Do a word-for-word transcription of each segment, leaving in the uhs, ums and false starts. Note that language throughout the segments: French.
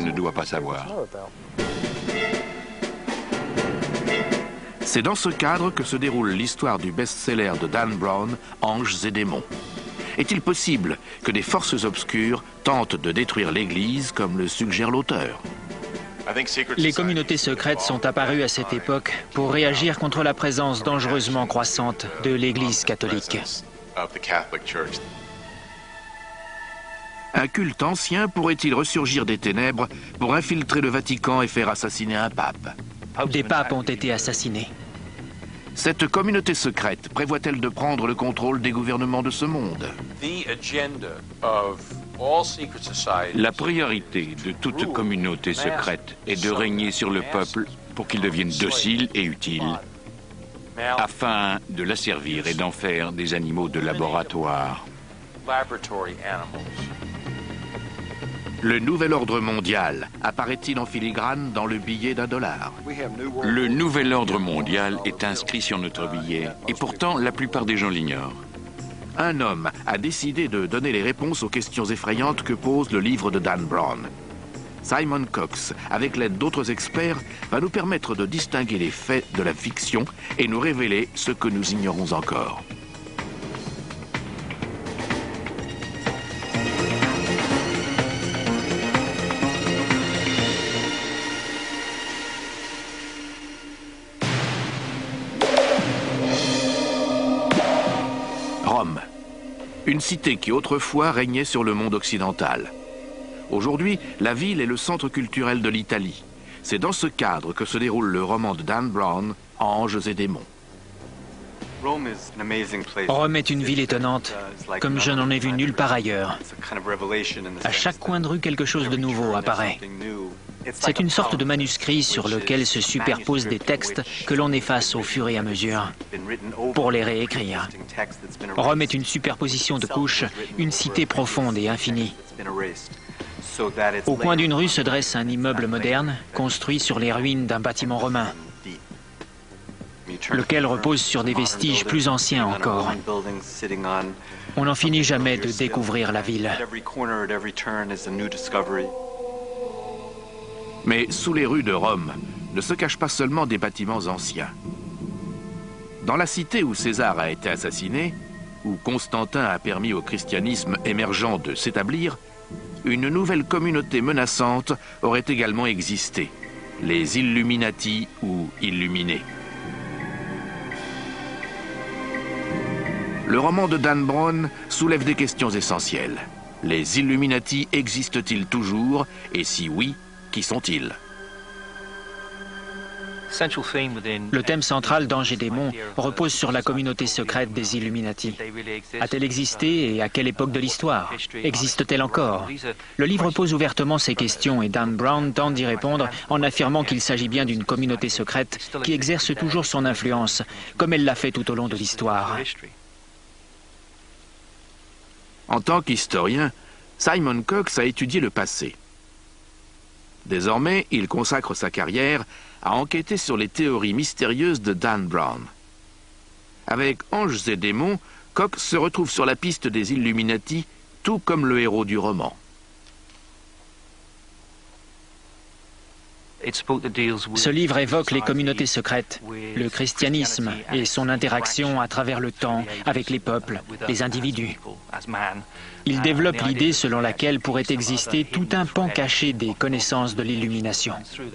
ne doit pas savoir. C'est dans ce cadre que se déroule l'histoire du best-seller de Dan Brown, Anges et démons. Est-il possible que des forces obscures tentent de détruire l'Église comme le suggère l'auteur? Les communautés secrètes sont apparues à cette époque pour réagir contre la présence dangereusement croissante de l'Église catholique. Un culte ancien pourrait-il ressurgir des ténèbres pour infiltrer le Vatican et faire assassiner un pape? Des papes ont été assassinés. Cette communauté secrète prévoit-elle de prendre le contrôle des gouvernements de ce monde? La priorité de toute communauté secrète est de régner sur le peuple pour qu'il devienne docile et utile, afin de l'asservir et d'en faire des animaux de laboratoire. Le nouvel ordre mondial apparaît-il en filigrane dans le billet d'un dollar? Le nouvel ordre mondial est inscrit sur notre billet, et pourtant la plupart des gens l'ignorent. Un homme a décidé de donner les réponses aux questions effrayantes que pose le livre de Dan Brown. Simon Cox, avec l'aide d'autres experts, va nous permettre de distinguer les faits de la fiction et nous révéler ce que nous ignorons encore. Rome, une cité qui autrefois régnait sur le monde occidental. Aujourd'hui, la ville est le centre culturel de l'Italie. C'est dans ce cadre que se déroule le roman de Dan Brown, Anges et démons. Rome est une ville étonnante, comme je n'en ai vu nulle part ailleurs. À chaque coin de rue, quelque chose de nouveau apparaît. C'est une sorte de manuscrit sur lequel se superposent des textes que l'on efface au fur et à mesure pour les réécrire. Rome est une superposition de couches, une cité profonde et infinie. Au coin d'une rue se dresse un immeuble moderne, construit sur les ruines d'un bâtiment romain, lequel repose sur des vestiges plus anciens encore. On n'en finit jamais de découvrir la ville. Mais sous les rues de Rome ne se cachent pas seulement des bâtiments anciens. Dans la cité où César a été assassiné, où Constantin a permis au christianisme émergent de s'établir, une nouvelle communauté menaçante aurait également existé, les Illuminati ou Illuminés. Le roman de Dan Brown soulève des questions essentielles. Les Illuminati existent-ils toujours? Et si oui, qui sont-ils? Le thème central d'Anges et démons repose sur la communauté secrète des Illuminati. A-t-elle existé et à quelle époque de l'histoire? Existe-t-elle encore? Le livre pose ouvertement ces questions et Dan Brown tente d'y répondre en affirmant qu'il s'agit bien d'une communauté secrète qui exerce toujours son influence, comme elle l'a fait tout au long de l'histoire. En tant qu'historien, Simon Cox a étudié le passé. Désormais, il consacre sa carrière à enquêter sur les théories mystérieuses de Dan Brown. Avec Anges et démons, Cox se retrouve sur la piste des Illuminati, tout comme le héros du roman. Ce livre évoque les communautés secrètes, le christianisme et son interaction à travers le temps avec les peuples, les individus. Il développe l'idée selon laquelle pourrait exister tout un pan caché des connaissances de l'illumination.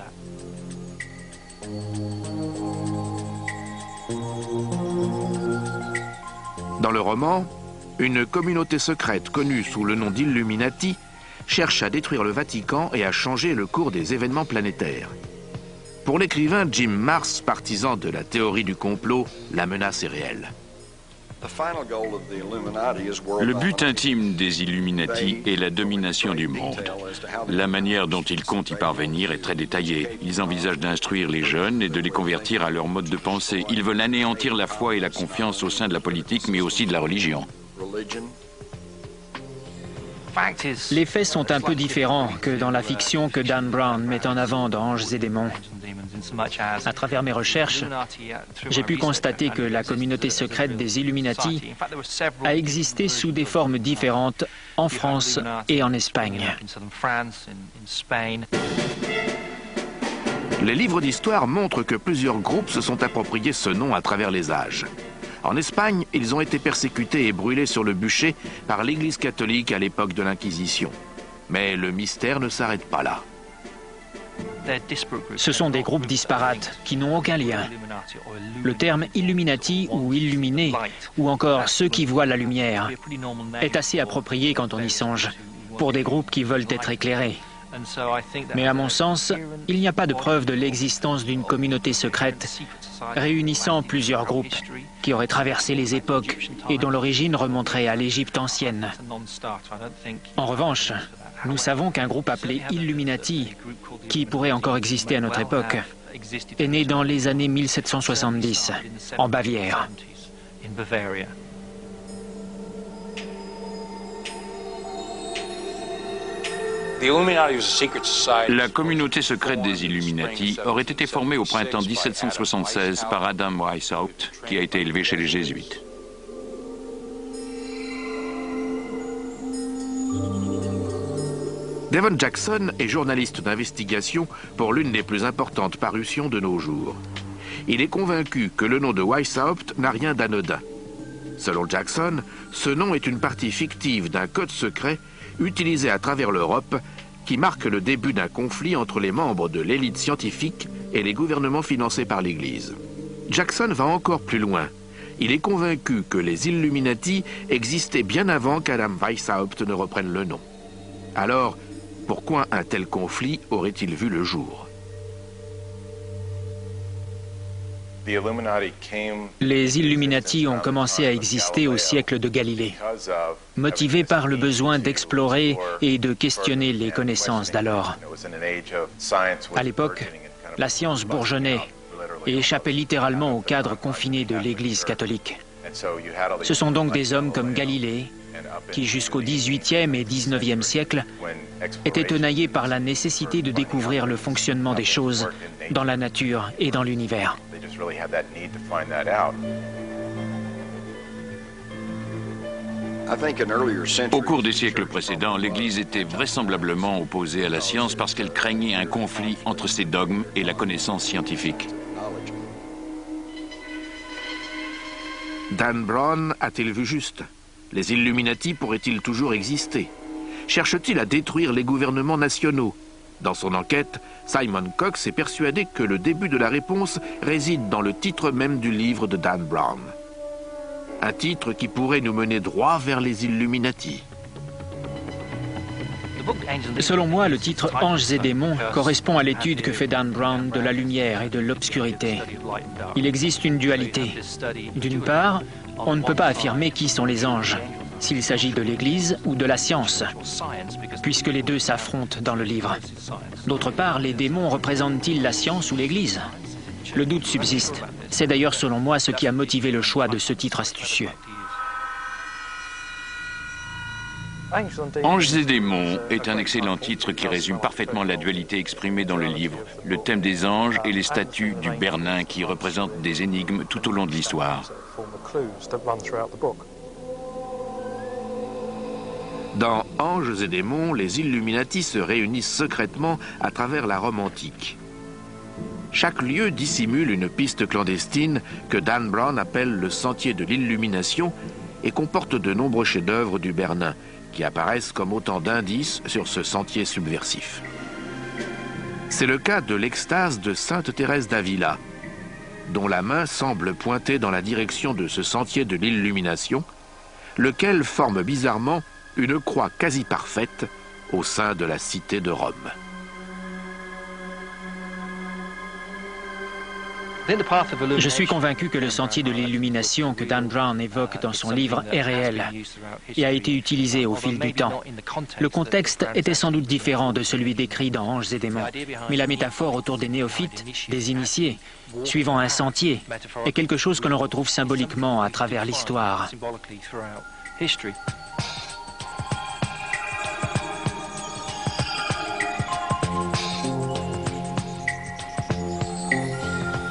Dans le roman, une communauté secrète connue sous le nom d'Illuminati cherche à détruire le Vatican et à changer le cours des événements planétaires. Pour l'écrivain Jim Marrs, partisan de la théorie du complot, la menace est réelle. Le but intime des Illuminati est la domination du monde. La manière dont ils comptent y parvenir est très détaillée. Ils envisagent d'instruire les jeunes et de les convertir à leur mode de pensée. Ils veulent anéantir la foi et la confiance au sein de la politique, mais aussi de la religion. Les faits sont un peu différents que dans la fiction que Dan Brown met en avant dans Anges et démons. À travers mes recherches, j'ai pu constater que la communauté secrète des Illuminati a existé sous des formes différentes en France et en Espagne. Les livres d'histoire montrent que plusieurs groupes se sont appropriés ce nom à travers les âges. En Espagne, ils ont été persécutés et brûlés sur le bûcher par l'Église catholique à l'époque de l'Inquisition. Mais le mystère ne s'arrête pas là. Ce sont des groupes disparates qui n'ont aucun lien. Le terme Illuminati ou Illuminés, ou encore ceux qui voient la lumière, est assez approprié quand on y songe, pour des groupes qui veulent être éclairés. Mais à mon sens, il n'y a pas de preuve de l'existence d'une communauté secrète réunissant plusieurs groupes qui auraient traversé les époques et dont l'origine remonterait à l'Égypte ancienne. En revanche, nous savons qu'un groupe appelé Illuminati, qui pourrait encore exister à notre époque, est né dans les années mille sept cent soixante-dix, en Bavière. La communauté secrète des Illuminati aurait été formée au printemps mille sept cent soixante-seize par Adam Weishaupt, qui a été élevé chez les Jésuites. Devon Jackson est journaliste d'investigation pour l'une des plus importantes parutions de nos jours. Il est convaincu que le nom de Weishaupt n'a rien d'anodin. Selon Jackson, ce nom est une partie fictive d'un code secret utilisé à travers l'Europe qui marque le début d'un conflit entre les membres de l'élite scientifique et les gouvernements financés par l'Église. Jackson va encore plus loin. Il est convaincu que les Illuminati existaient bien avant qu'Adam Weishaupt ne reprenne le nom. Alors, pourquoi un tel conflit aurait-il vu le jour ? Les Illuminati ont commencé à exister au siècle de Galilée, motivés par le besoin d'explorer et de questionner les connaissances d'alors. À l'époque, la science bourgeonnait et échappait littéralement au cadre confiné de l'Église catholique. Ce sont donc des hommes comme Galilée, qui jusqu'au dix-huitième et dix-neuvième siècle étaient tenaillés par la nécessité de découvrir le fonctionnement des choses dans la nature et dans l'univers. Au cours des siècles précédents, l'Église était vraisemblablement opposée à la science parce qu'elle craignait un conflit entre ses dogmes et la connaissance scientifique. Dan Brown a-t-il vu juste ? Les Illuminati pourraient-ils toujours exister ? Cherche-t-il à détruire les gouvernements nationaux ? Dans son enquête, Simon Cox est persuadé que le début de la réponse réside dans le titre même du livre de Dan Brown. Un titre qui pourrait nous mener droit vers les Illuminati. Selon moi, le titre « Anges et démons » correspond à l'étude que fait Dan Brown de la lumière et de l'obscurité. Il existe une dualité. D'une part, on ne peut pas affirmer qui sont les anges, s'il s'agit de l'Église ou de la science, puisque les deux s'affrontent dans le livre. D'autre part, les démons représentent-ils la science ou l'Église ? Le doute subsiste. C'est d'ailleurs selon moi ce qui a motivé le choix de ce titre astucieux. Anges et démons est un excellent titre qui résume parfaitement la dualité exprimée dans le livre, le thème des anges et les statues du Bernin qui représentent des énigmes tout au long de l'histoire. Dans Anges et démons, les Illuminati se réunissent secrètement à travers la Rome antique. Chaque lieu dissimule une piste clandestine que Dan Brown appelle le sentier de l'illumination et comporte de nombreux chefs-d'œuvre du Bernin qui apparaissent comme autant d'indices sur ce sentier subversif. C'est le cas de l'extase de Sainte Thérèse d'Avila, dont la main semble pointer dans la direction de ce sentier de l'illumination, lequel forme bizarrement une croix quasi parfaite au sein de la cité de Rome. Je suis convaincu que le sentier de l'illumination que Dan Brown évoque dans son livre est réel et a été utilisé au fil du temps. Le contexte était sans doute différent de celui décrit dans Anges et démons, mais la métaphore autour des néophytes, des initiés, suivant un sentier, est quelque chose que l'on retrouve symboliquement à travers l'histoire.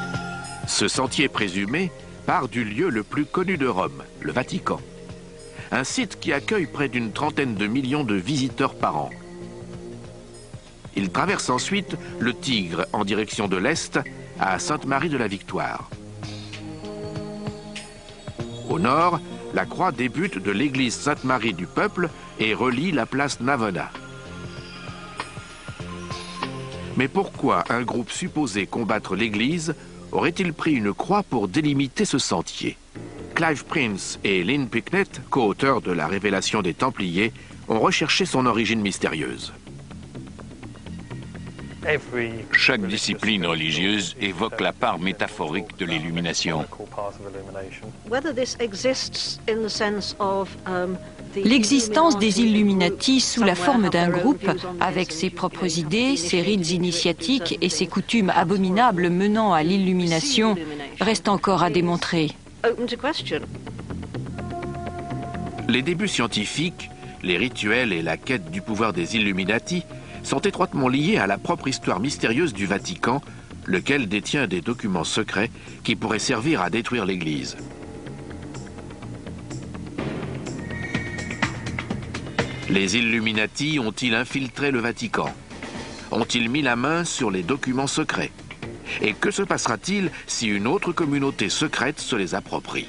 Ce sentier présumé part du lieu le plus connu de Rome, le Vatican. un site qui accueille près d'une trentaine de millions de visiteurs par an. Il traverse ensuite le Tigre en direction de l'Est à Sainte-Marie-de-la-Victoire. Au nord, la croix débute de l'église Sainte-Marie du Peuple et relie la place Navona. Mais pourquoi un groupe supposé combattre l'église aurait-il pris une croix pour délimiter ce sentier? Clive Prince et Lynn Picknett, co-auteurs de La Révélation des Templiers, ont recherché son origine mystérieuse. Chaque discipline religieuse évoque la part métaphorique de l'illumination. L'existence des Illuminati sous la forme d'un groupe, avec ses propres idées, ses rites initiatiques et ses coutumes abominables menant à l'illumination, reste encore à démontrer. Les débuts scientifiques, les rituels et la quête du pouvoir des Illuminati sont étroitement liés à la propre histoire mystérieuse du Vatican, lequel détient des documents secrets qui pourraient servir à détruire l'Église. Les Illuminati ont-ils infiltré le Vatican? Ont-ils mis la main sur les documents secrets? Et que se passera-t-il si une autre communauté secrète se les approprie?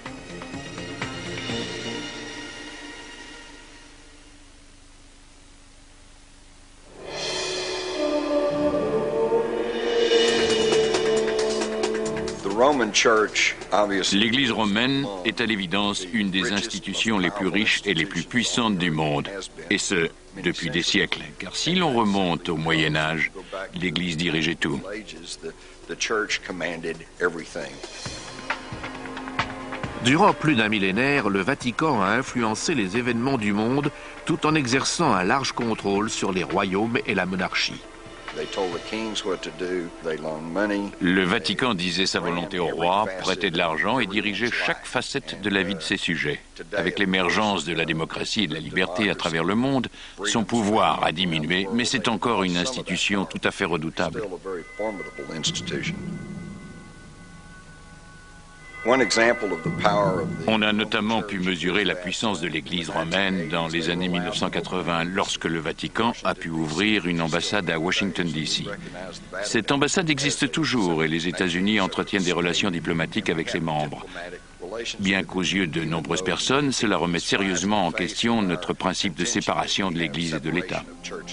L'Église romaine est à l'évidence une des institutions les plus riches et les plus puissantes du monde, et ce, depuis des siècles. Car si l'on remonte au Moyen Âge, l'Église dirigeait tout. Durant plus d'un millénaire, le Vatican a influencé les événements du monde tout en exerçant un large contrôle sur les royaumes et la monarchie. Le Vatican disait sa volonté au roi, prêtait de l'argent et dirigeait chaque facette de la vie de ses sujets. Avec l'émergence de la démocratie et de la liberté à travers le monde, son pouvoir a diminué, mais c'est encore une institution tout à fait redoutable. On a notamment pu mesurer la puissance de l'Église romaine dans les années mille neuf cent quatre-vingts, lorsque le Vatican a pu ouvrir une ambassade à Washington, D C Cette ambassade existe toujours et les États-Unis entretiennent des relations diplomatiques avec ses membres. Bien qu'aux yeux de nombreuses personnes, cela remet sérieusement en question notre principe de séparation de l'Église et de l'État.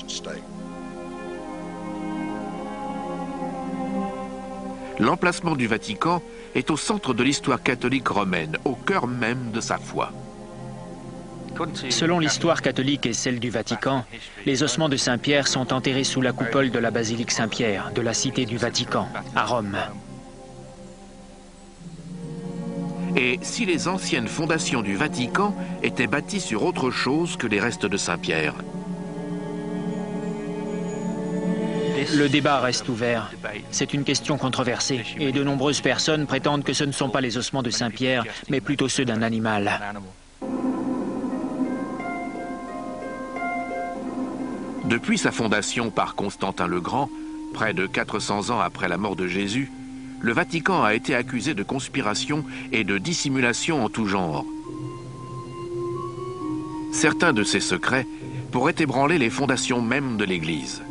L'emplacement du Vatican est au centre de l'histoire catholique romaine, au cœur même de sa foi. Selon l'histoire catholique et celle du Vatican, les ossements de Saint-Pierre sont enterrés sous la coupole de la basilique Saint-Pierre, de la cité du Vatican, à Rome. Et si les anciennes fondations du Vatican étaient bâties sur autre chose que les restes de Saint-Pierre? Le débat reste ouvert. C'est une question controversée et de nombreuses personnes prétendent que ce ne sont pas les ossements de Saint-Pierre, mais plutôt ceux d'un animal. Depuis sa fondation par Constantin le Grand, près de quatre cents ans après la mort de Jésus, le Vatican a été accusé de conspiration et de dissimulation en tout genre. Certains de ces secrets pourraient ébranler les fondations mêmes de l'Église.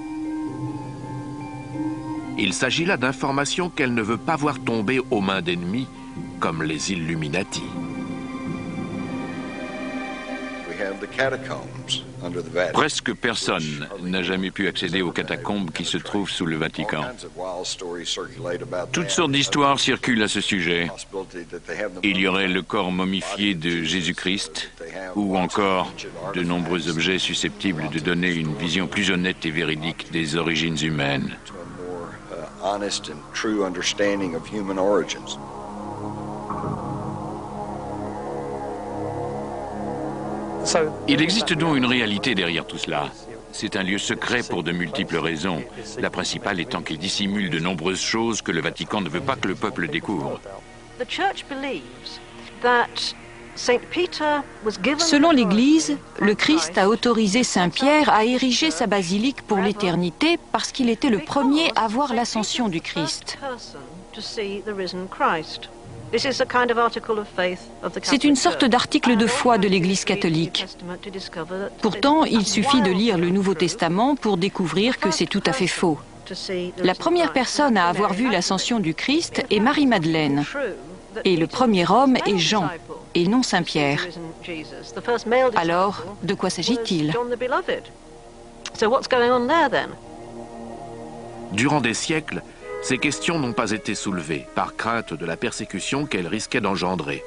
Il s'agit là d'informations qu'elle ne veut pas voir tomber aux mains d'ennemis, comme les Illuminati. Presque personne n'a jamais pu accéder aux catacombes qui se trouvent sous le Vatican. Toutes sortes d'histoires circulent à ce sujet. Il y aurait le corps momifié de Jésus-Christ, ou encore de nombreux objets susceptibles de donner une vision plus honnête et véridique des origines humaines. Honest and true understanding of human origins. Il existe donc une réalité derrière tout cela. C'est un lieu secret pour de multiples raisons, la principale étant qu'il dissimule de nombreuses choses que le Vatican ne veut pas que le peuple découvre. Selon l'Église, le Christ a autorisé Saint-Pierre à ériger sa basilique pour l'éternité parce qu'il était le premier à voir l'ascension du Christ. C'est une sorte d'article de foi de l'Église catholique. Pourtant, il suffit de lire le Nouveau Testament pour découvrir que c'est tout à fait faux. La première personne à avoir vu l'ascension du Christ est Marie-Madeleine. Et le premier homme est Jean, et non Saint-Pierre. Alors, de quoi s'agit-il? Durant des siècles, ces questions n'ont pas été soulevées par crainte de la persécution qu'elles risquaient d'engendrer.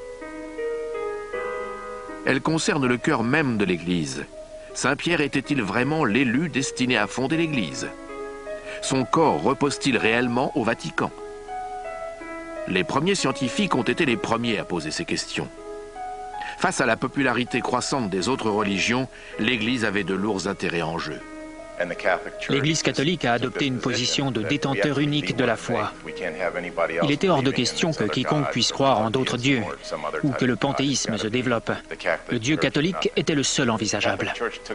Elles concernent le cœur même de l'Église. Saint-Pierre était-il vraiment l'élu destiné à fonder l'Église? Son corps repose-t-il réellement au Vatican? Les premiers scientifiques ont été les premiers à poser ces questions. Face à la popularité croissante des autres religions, l'Église avait de lourds intérêts en jeu. L'Église catholique a adopté une position de détenteur unique de la foi. Il était hors de question que quiconque puisse croire en d'autres dieux, ou que le panthéisme se développe. Le Dieu catholique était le seul envisageable.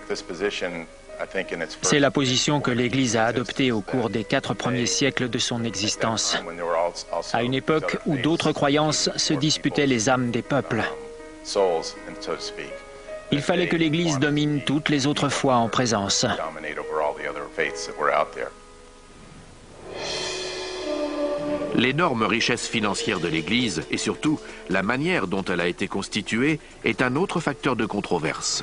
C'est la position que l'Église a adoptée au cours des quatre premiers siècles de son existence, à une époque où d'autres croyances se disputaient les âmes des peuples. Il fallait que l'Église domine toutes les autres foi en présence. L'énorme richesse financière de l'Église, et surtout la manière dont elle a été constituée, est un autre facteur de controverse.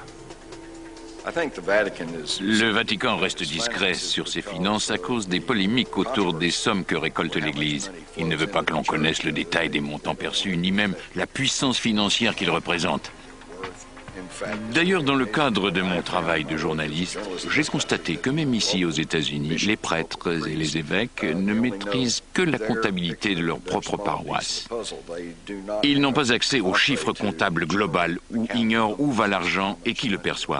Le Vatican reste discret sur ses finances à cause des polémiques autour des sommes que récolte l'Église. Il ne veut pas que l'on connaisse le détail des montants perçus, ni même la puissance financière qu'il représente. D'ailleurs, dans le cadre de mon travail de journaliste, j'ai constaté que même ici aux États-Unis, les prêtres et les évêques ne maîtrisent que la comptabilité de leur propre paroisse. Ils n'ont pas accès aux chiffres comptables global ou ignorent où va l'argent et qui le perçoit.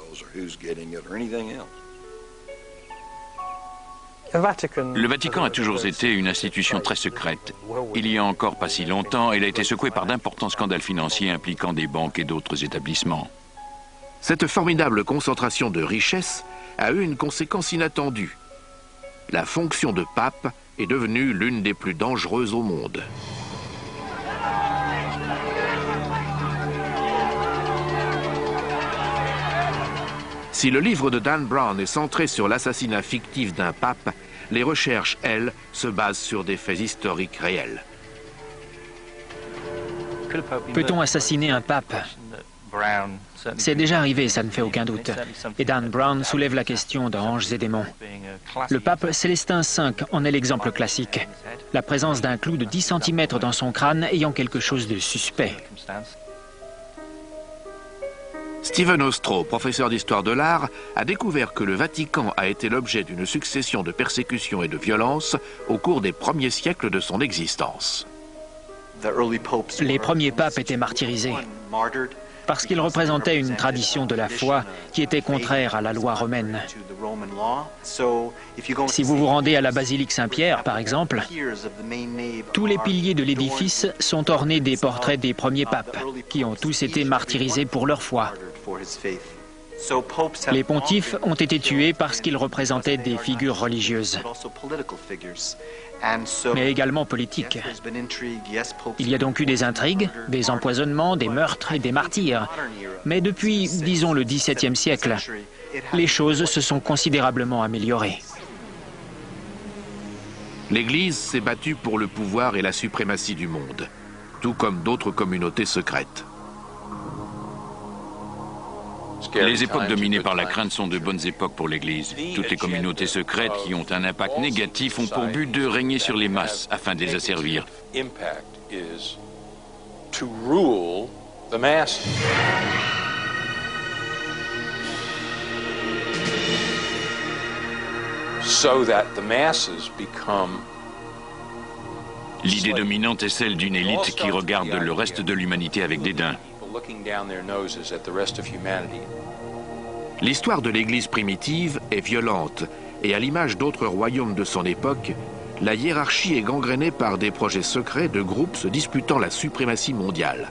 Le Vatican a toujours été une institution très secrète. Il y a encore pas si longtemps, elle a été secouée par d'importants scandales financiers impliquant des banques et d'autres établissements. Cette formidable concentration de richesses a eu une conséquence inattendue. La fonction de pape est devenue l'une des plus dangereuses au monde. Si le livre de Dan Brown est centré sur l'assassinat fictif d'un pape, les recherches, elles, se basent sur des faits historiques réels. Peut-on assassiner un pape? C'est déjà arrivé, ça ne fait aucun doute. Et Dan Brown soulève la question d'anges et démons. Le pape Célestin cinq en est l'exemple classique. La présence d'un clou de dix centimètres dans son crâne ayant quelque chose de suspect. Stephen Ostrow, professeur d'histoire de l'art, a découvert que le Vatican a été l'objet d'une succession de persécutions et de violences au cours des premiers siècles de son existence. Les premiers papes étaient martyrisés parce qu'ils représentaient une tradition de la foi qui était contraire à la loi romaine. Si vous vous rendez à la basilique Saint-Pierre, par exemple, tous les piliers de l'édifice sont ornés des portraits des premiers papes, qui ont tous été martyrisés pour leur foi. Les pontifes ont été tués parce qu'ils représentaient des figures religieuses, mais également politiques. Il y a donc eu des intrigues, des empoisonnements, des meurtres et des martyrs. Mais depuis, disons, le dix-septième siècle, les choses se sont considérablement améliorées. L'Église s'est battue pour le pouvoir et la suprématie du monde, tout comme d'autres communautés secrètes. Les époques dominées par la crainte sont de bonnes époques pour l'Église. Toutes les communautés secrètes qui ont un impact négatif ont pour but de régner sur les masses afin de les asservir. L'idée dominante est celle d'une élite qui regarde le reste de l'humanité avec dédain. L'histoire de l'Église primitive est violente et à l'image d'autres royaumes de son époque, la hiérarchie est gangrénée par des projets secrets de groupes se disputant la suprématie mondiale.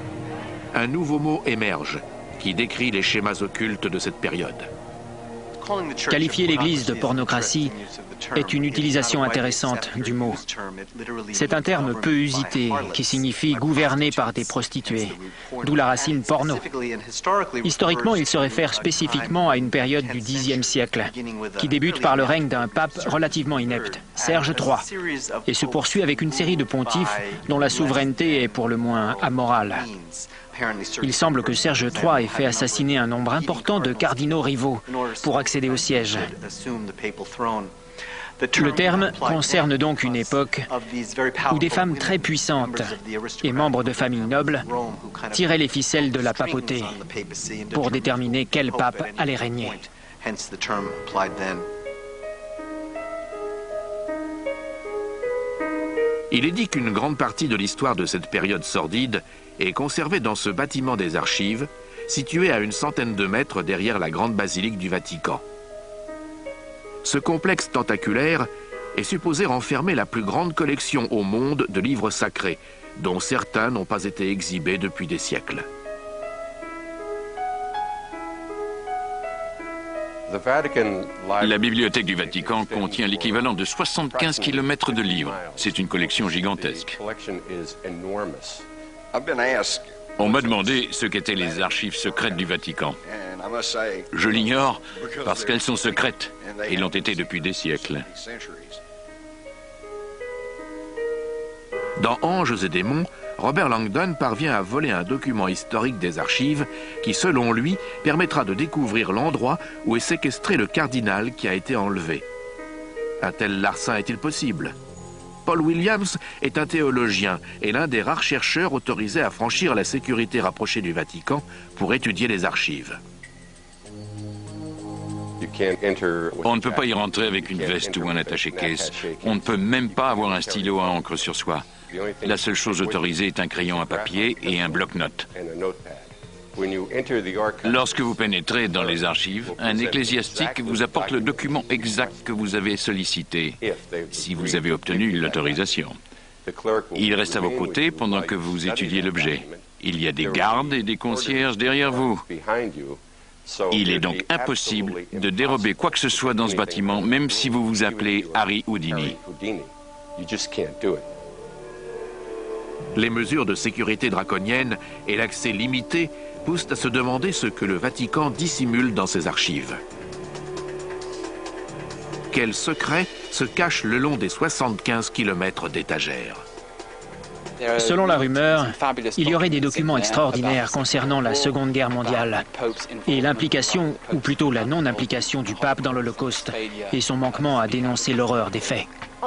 Un nouveau mot émerge qui décrit les schémas occultes de cette période. Qualifier l'Église de pornocratie est une utilisation intéressante du mot. C'est un terme peu usité qui signifie gouverner par des prostituées, d'où la racine porno. Historiquement, il se réfère spécifiquement à une période du dixième siècle, qui débute par le règne d'un pape relativement inepte, Serge trois, et se poursuit avec une série de pontifes dont la souveraineté est pour le moins amorale. Il semble que Serge trois ait fait assassiner un nombre important de cardinaux rivaux pour accéder au siège. Le terme concerne donc une époque où des femmes très puissantes et membres de familles nobles tiraient les ficelles de la papauté pour déterminer quel pape allait régner. Il est dit qu'une grande partie de l'histoire de cette période sordide est conservée dans ce bâtiment des archives, situé à une centaine de mètres derrière la grande basilique du Vatican. Ce complexe tentaculaire est supposé renfermer la plus grande collection au monde de livres sacrés, dont certains n'ont pas été exhibés depuis des siècles. La bibliothèque du Vatican contient l'équivalent de soixante-quinze kilomètres de livres. C'est une collection gigantesque. On m'a demandé ce qu'étaient les archives secrètes du Vatican. Je l'ignore parce qu'elles sont secrètes et l'ont été depuis des siècles. Dans Anges et démons, Robert Langdon parvient à voler un document historique des archives qui, selon lui, permettra de découvrir l'endroit où est séquestré le cardinal qui a été enlevé. Un tel larcin est-il possible? Paul Williams est un théologien et l'un des rares chercheurs autorisés à franchir la sécurité rapprochée du Vatican pour étudier les archives. On ne peut pas y rentrer avec une veste ou un attaché-caisse. On ne peut même pas avoir un stylo à encre sur soi. La seule chose autorisée est un crayon à papier et un bloc-notes. Lorsque vous pénétrez dans les archives, un ecclésiastique vous apporte le document exact que vous avez sollicité, si vous avez obtenu l'autorisation. Il reste à vos côtés pendant que vous étudiez l'objet. Il y a des gardes et des concierges derrière vous. Il est donc impossible de dérober quoi que ce soit dans ce bâtiment, même si vous vous appelez Harry Houdini. Les mesures de sécurité draconiennes et l'accès limité poussent à se demander ce que le Vatican dissimule dans ses archives. Quels secrets se cachent le long des soixante-quinze kilomètres d'étagères? Selon la rumeur, il y aurait des documents extraordinaires concernant la Seconde Guerre mondiale et l'implication, ou plutôt la non-implication du pape dans l'Holocauste et son manquement à dénoncer l'horreur des faits.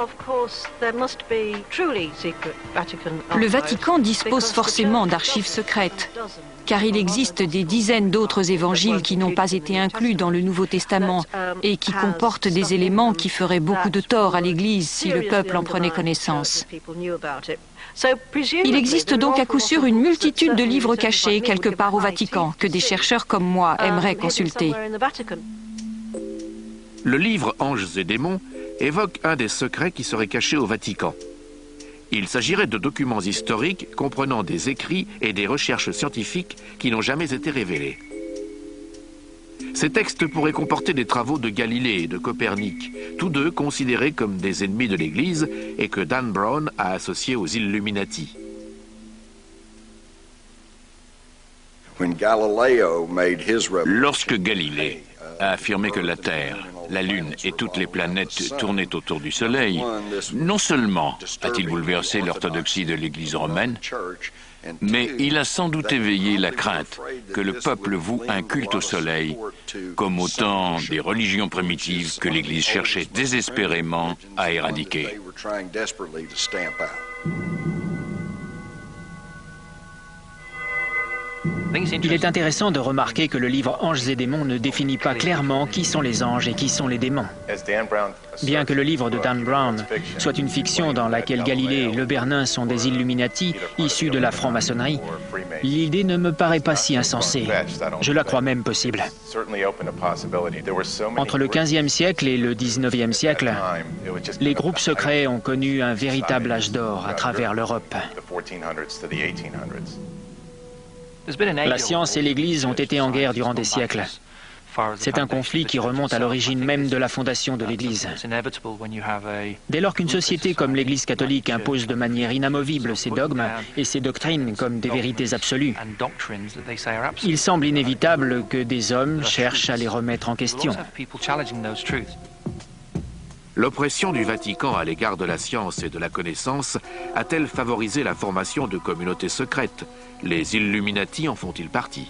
Le Vatican dispose forcément d'archives secrètes, car il existe des dizaines d'autres évangiles qui n'ont pas été inclus dans le Nouveau Testament et qui comportent des éléments qui feraient beaucoup de tort à l'Église si le peuple en prenait connaissance. Il existe donc à coup sûr une multitude de livres cachés quelque part au Vatican que des chercheurs comme moi aimeraient consulter. Le livre Anges et démons évoque un des secrets qui serait caché au Vatican. Il s'agirait de documents historiques comprenant des écrits et des recherches scientifiques qui n'ont jamais été révélés. Ces textes pourraient comporter des travaux de Galilée et de Copernic, tous deux considérés comme des ennemis de l'Église et que Dan Brown a associés aux Illuminati. Lorsque Galilée a affirmé que la Terre, la Lune et toutes les planètes tournaient autour du Soleil, non seulement a-t-il bouleversé l'orthodoxie de l'Église romaine, mais il a sans doute éveillé la crainte que le peuple voue un culte au Soleil, comme au temps des religions primitives que l'Église cherchait désespérément à éradiquer. Il est intéressant de remarquer que le livre Anges et démons ne définit pas clairement qui sont les anges et qui sont les démons. Bien que le livre de Dan Brown soit une fiction dans laquelle Galilée et Le Bernin sont des Illuminati issus de la franc-maçonnerie, l'idée ne me paraît pas si insensée. Je la crois même possible. Entre le quinzième siècle et le dix-neuvième siècle, les groupes secrets ont connu un véritable âge d'or à travers l'Europe. La science et l'Église ont été en guerre durant des siècles. C'est un conflit qui remonte à l'origine même de la fondation de l'Église. Dès lors qu'une société comme l'Église catholique impose de manière inamovible ses dogmes et ses doctrines comme des vérités absolues, il semble inévitable que des hommes cherchent à les remettre en question. L'oppression du Vatican à l'égard de la science et de la connaissance a-t-elle favorisé la formation de communautés secrètes? Les Illuminati en font-ils partie?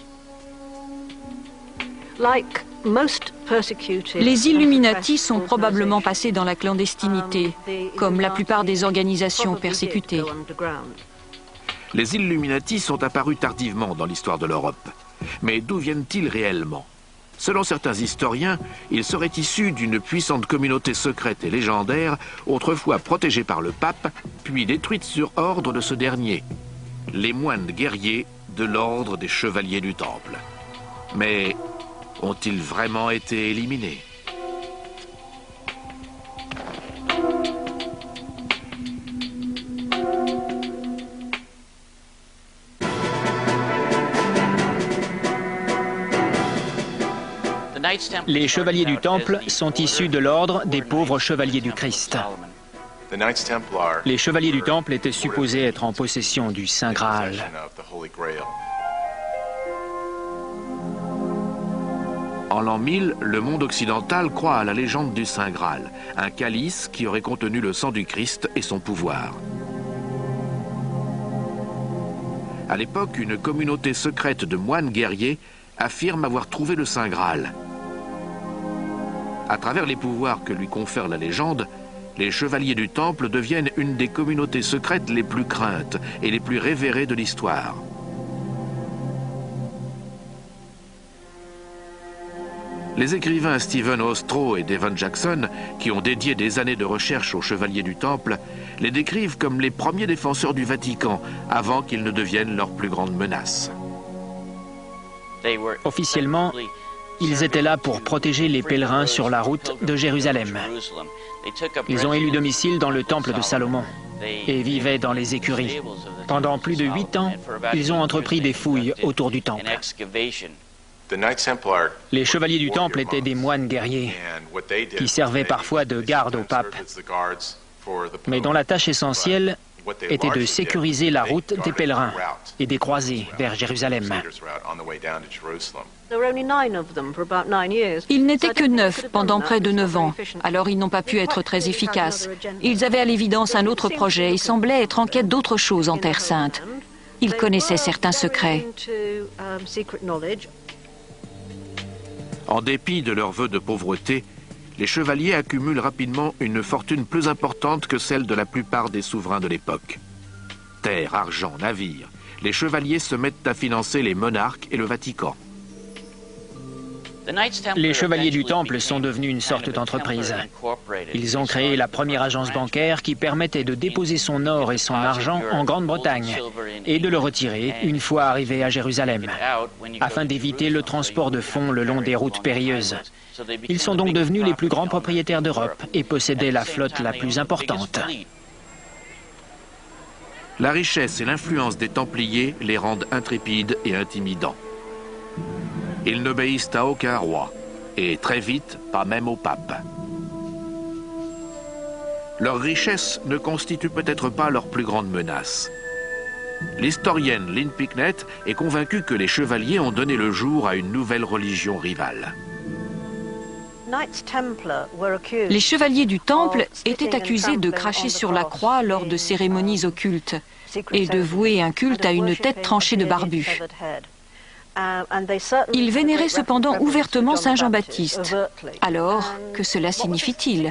Les Illuminati sont probablement passés dans la clandestinité, comme la plupart des organisations persécutées. Les Illuminati sont apparus tardivement dans l'histoire de l'Europe. Mais d'où viennent-ils réellement? Selon certains historiens, ils seraient issus d'une puissante communauté secrète et légendaire, autrefois protégée par le pape, puis détruite sur ordre de ce dernier. Les moines guerriers de l'ordre des chevaliers du Temple. Mais ont-ils vraiment été éliminés? Les chevaliers du Temple sont issus de l'ordre des pauvres chevaliers du Christ. Les chevaliers du Temple étaient supposés être en possession du Saint Graal. En l'an mille, le monde occidental croit à la légende du Saint Graal, un calice qui aurait contenu le sang du Christ et son pouvoir. À l'époque, une communauté secrète de moines guerriers affirme avoir trouvé le Saint Graal. À travers les pouvoirs que lui confère la légende, les chevaliers du Temple deviennent une des communautés secrètes les plus craintes et les plus révérées de l'histoire. Les écrivains Stephen Ostrow et Devon Jackson, qui ont dédié des années de recherche aux chevaliers du Temple, les décrivent comme les premiers défenseurs du Vatican, avant qu'ils ne deviennent leur plus grande menace. Officiellement, ils étaient là pour protéger les pèlerins sur la route de Jérusalem. Ils ont élu domicile dans le temple de Salomon et vivaient dans les écuries. Pendant plus de huit ans, ils ont entrepris des fouilles autour du temple. Les chevaliers du temple étaient des moines guerriers qui servaient parfois de garde au pape, mais dont la tâche essentielle était de sécuriser la route des pèlerins et des croisés vers Jérusalem. Ils n'étaient que neuf pendant près de neuf ans, alors ils n'ont pas pu être très efficaces. Ils avaient à l'évidence un autre projet et semblaient être en quête d'autre chose en Terre Sainte. Ils connaissaient certains secrets. En dépit de leurs vœux de pauvreté, les chevaliers accumulent rapidement une fortune plus importante que celle de la plupart des souverains de l'époque. Terre, argent, navires, les chevaliers se mettent à financer les monarques et le Vatican. Les chevaliers du Temple sont devenus une sorte d'entreprise. Ils ont créé la première agence bancaire qui permettait de déposer son or et son argent en Grande-Bretagne et de le retirer une fois arrivé à Jérusalem, afin d'éviter le transport de fonds le long des routes périlleuses. Ils sont donc devenus les plus grands propriétaires d'Europe et possédaient la flotte la plus importante. La richesse et l'influence des Templiers les rendent intrépides et intimidants. Ils n'obéissent à aucun roi, et très vite, pas même au pape. Leur richesse ne constitue peut-être pas leur plus grande menace. L'historienne Lynn Picknett est convaincue que les chevaliers ont donné le jour à une nouvelle religion rivale. Les chevaliers du Temple étaient accusés de cracher sur la croix lors de cérémonies occultes et de vouer un culte à une tête tranchée de barbu. Ils vénéraient cependant ouvertement Saint Jean-Baptiste. Alors, que cela signifie-t-il?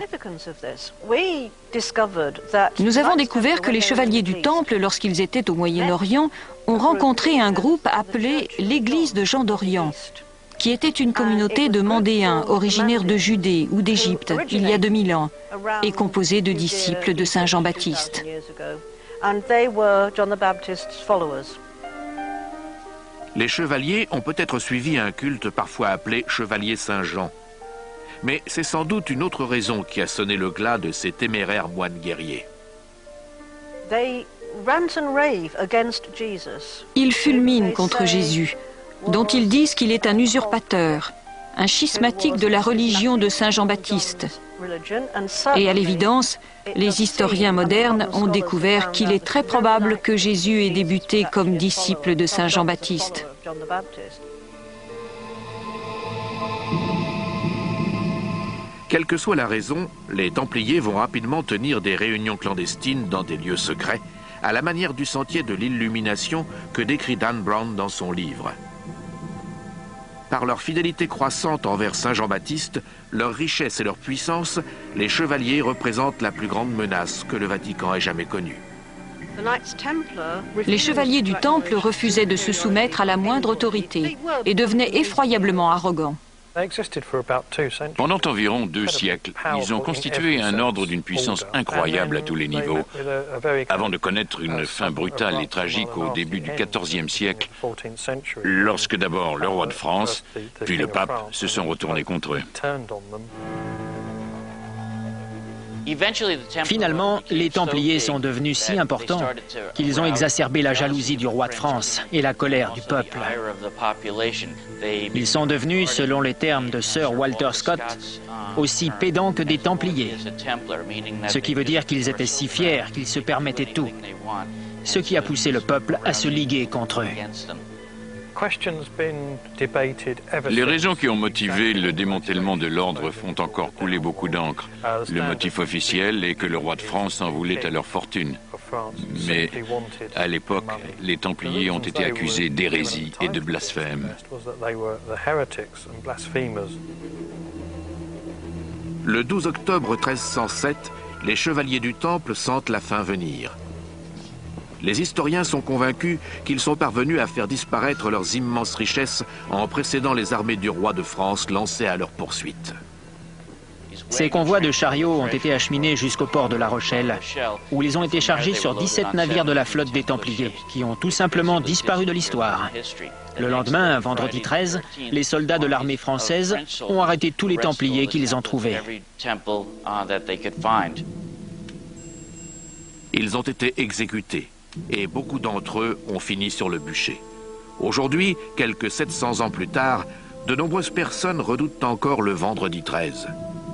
Nous avons découvert que les chevaliers du Temple, lorsqu'ils étaient au Moyen-Orient, ont rencontré un groupe appelé l'Église de Jean d'Orient, qui était une communauté de Mandéens originaires de Judée ou d'Égypte il y a deux mille ans, et composée de disciples de Saint Jean-Baptiste. Les chevaliers ont peut-être suivi un culte parfois appelé Chevalier Saint-Jean. Mais c'est sans doute une autre raison qui a sonné le glas de ces téméraires moines guerriers. Ils fulminent contre Jésus, dont ils disent qu'il est un usurpateur, un schismatique de la religion de Saint Jean-Baptiste. Et à l'évidence, les historiens modernes ont découvert qu'il est très probable que Jésus ait débuté comme disciple de Saint Jean-Baptiste. Quelle que soit la raison, les Templiers vont rapidement tenir des réunions clandestines dans des lieux secrets, à la manière du sentier de l'illumination que décrit Dan Brown dans son livre. Par leur fidélité croissante envers Saint Jean-Baptiste, leur richesse et leur puissance, les chevaliers représentent la plus grande menace que le Vatican ait jamais connue. Les chevaliers du Temple refusaient de se soumettre à la moindre autorité et devenaient effroyablement arrogants. Pendant environ deux siècles, ils ont constitué un ordre d'une puissance incroyable à tous les niveaux, avant de connaître une fin brutale et tragique au début du quatorzième siècle, lorsque d'abord le roi de France, puis le pape se sont retournés contre eux. Finalement, les Templiers sont devenus si importants qu'ils ont exacerbé la jalousie du roi de France et la colère du peuple. Ils sont devenus, selon les termes de Sir Walter Scott, aussi pédants que des Templiers, ce qui veut dire qu'ils étaient si fiers qu'ils se permettaient tout, ce qui a poussé le peuple à se liguer contre eux. Les raisons qui ont motivé le démantèlement de l'ordre font encore couler beaucoup d'encre. Le motif officiel est que le roi de France en voulait à leur fortune. Mais à l'époque, les Templiers ont été accusés d'hérésie et de blasphème. Le douze octobre treize cent sept, les chevaliers du Temple sentent la fin venir. Les historiens sont convaincus qu'ils sont parvenus à faire disparaître leurs immenses richesses en précédant les armées du roi de France lancées à leur poursuite. Ces convois de chariots ont été acheminés jusqu'au port de La Rochelle, où ils ont été chargés sur dix-sept navires de la flotte des Templiers, qui ont tout simplement disparu de l'histoire. Le lendemain, vendredi treize, les soldats de l'armée française ont arrêté tous les Templiers qu'ils ont trouvés. Ils ont été exécutés, et beaucoup d'entre eux ont fini sur le bûcher. Aujourd'hui, quelques sept cents ans plus tard, de nombreuses personnes redoutent encore le vendredi treize.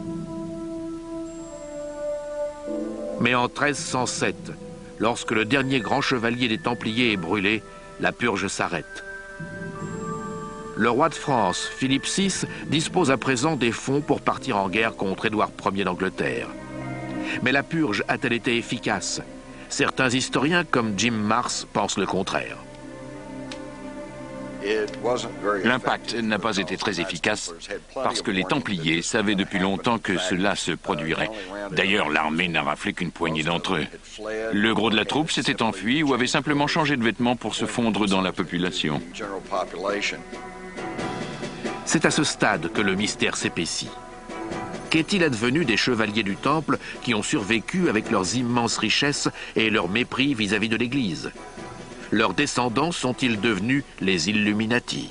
Mais en treize cent sept, lorsque le dernier grand chevalier des Templiers est brûlé, la purge s'arrête. Le roi de France, Philippe six, dispose à présent des fonds pour partir en guerre contre Édouard Ier d'Angleterre. Mais la purge a-t-elle été efficace? Certains historiens, comme Jim Marrs, pensent le contraire. L'impact n'a pas été très efficace parce que les Templiers savaient depuis longtemps que cela se produirait. D'ailleurs, l'armée n'a raflé qu'une poignée d'entre eux. Le gros de la troupe s'était enfui ou avait simplement changé de vêtements pour se fondre dans la population. C'est à ce stade que le mystère s'épaissit. Qu'est-il advenu des chevaliers du Temple qui ont survécu avec leurs immenses richesses et leur mépris vis-à-vis de l'Église? Leurs descendants sont-ils devenus les Illuminati?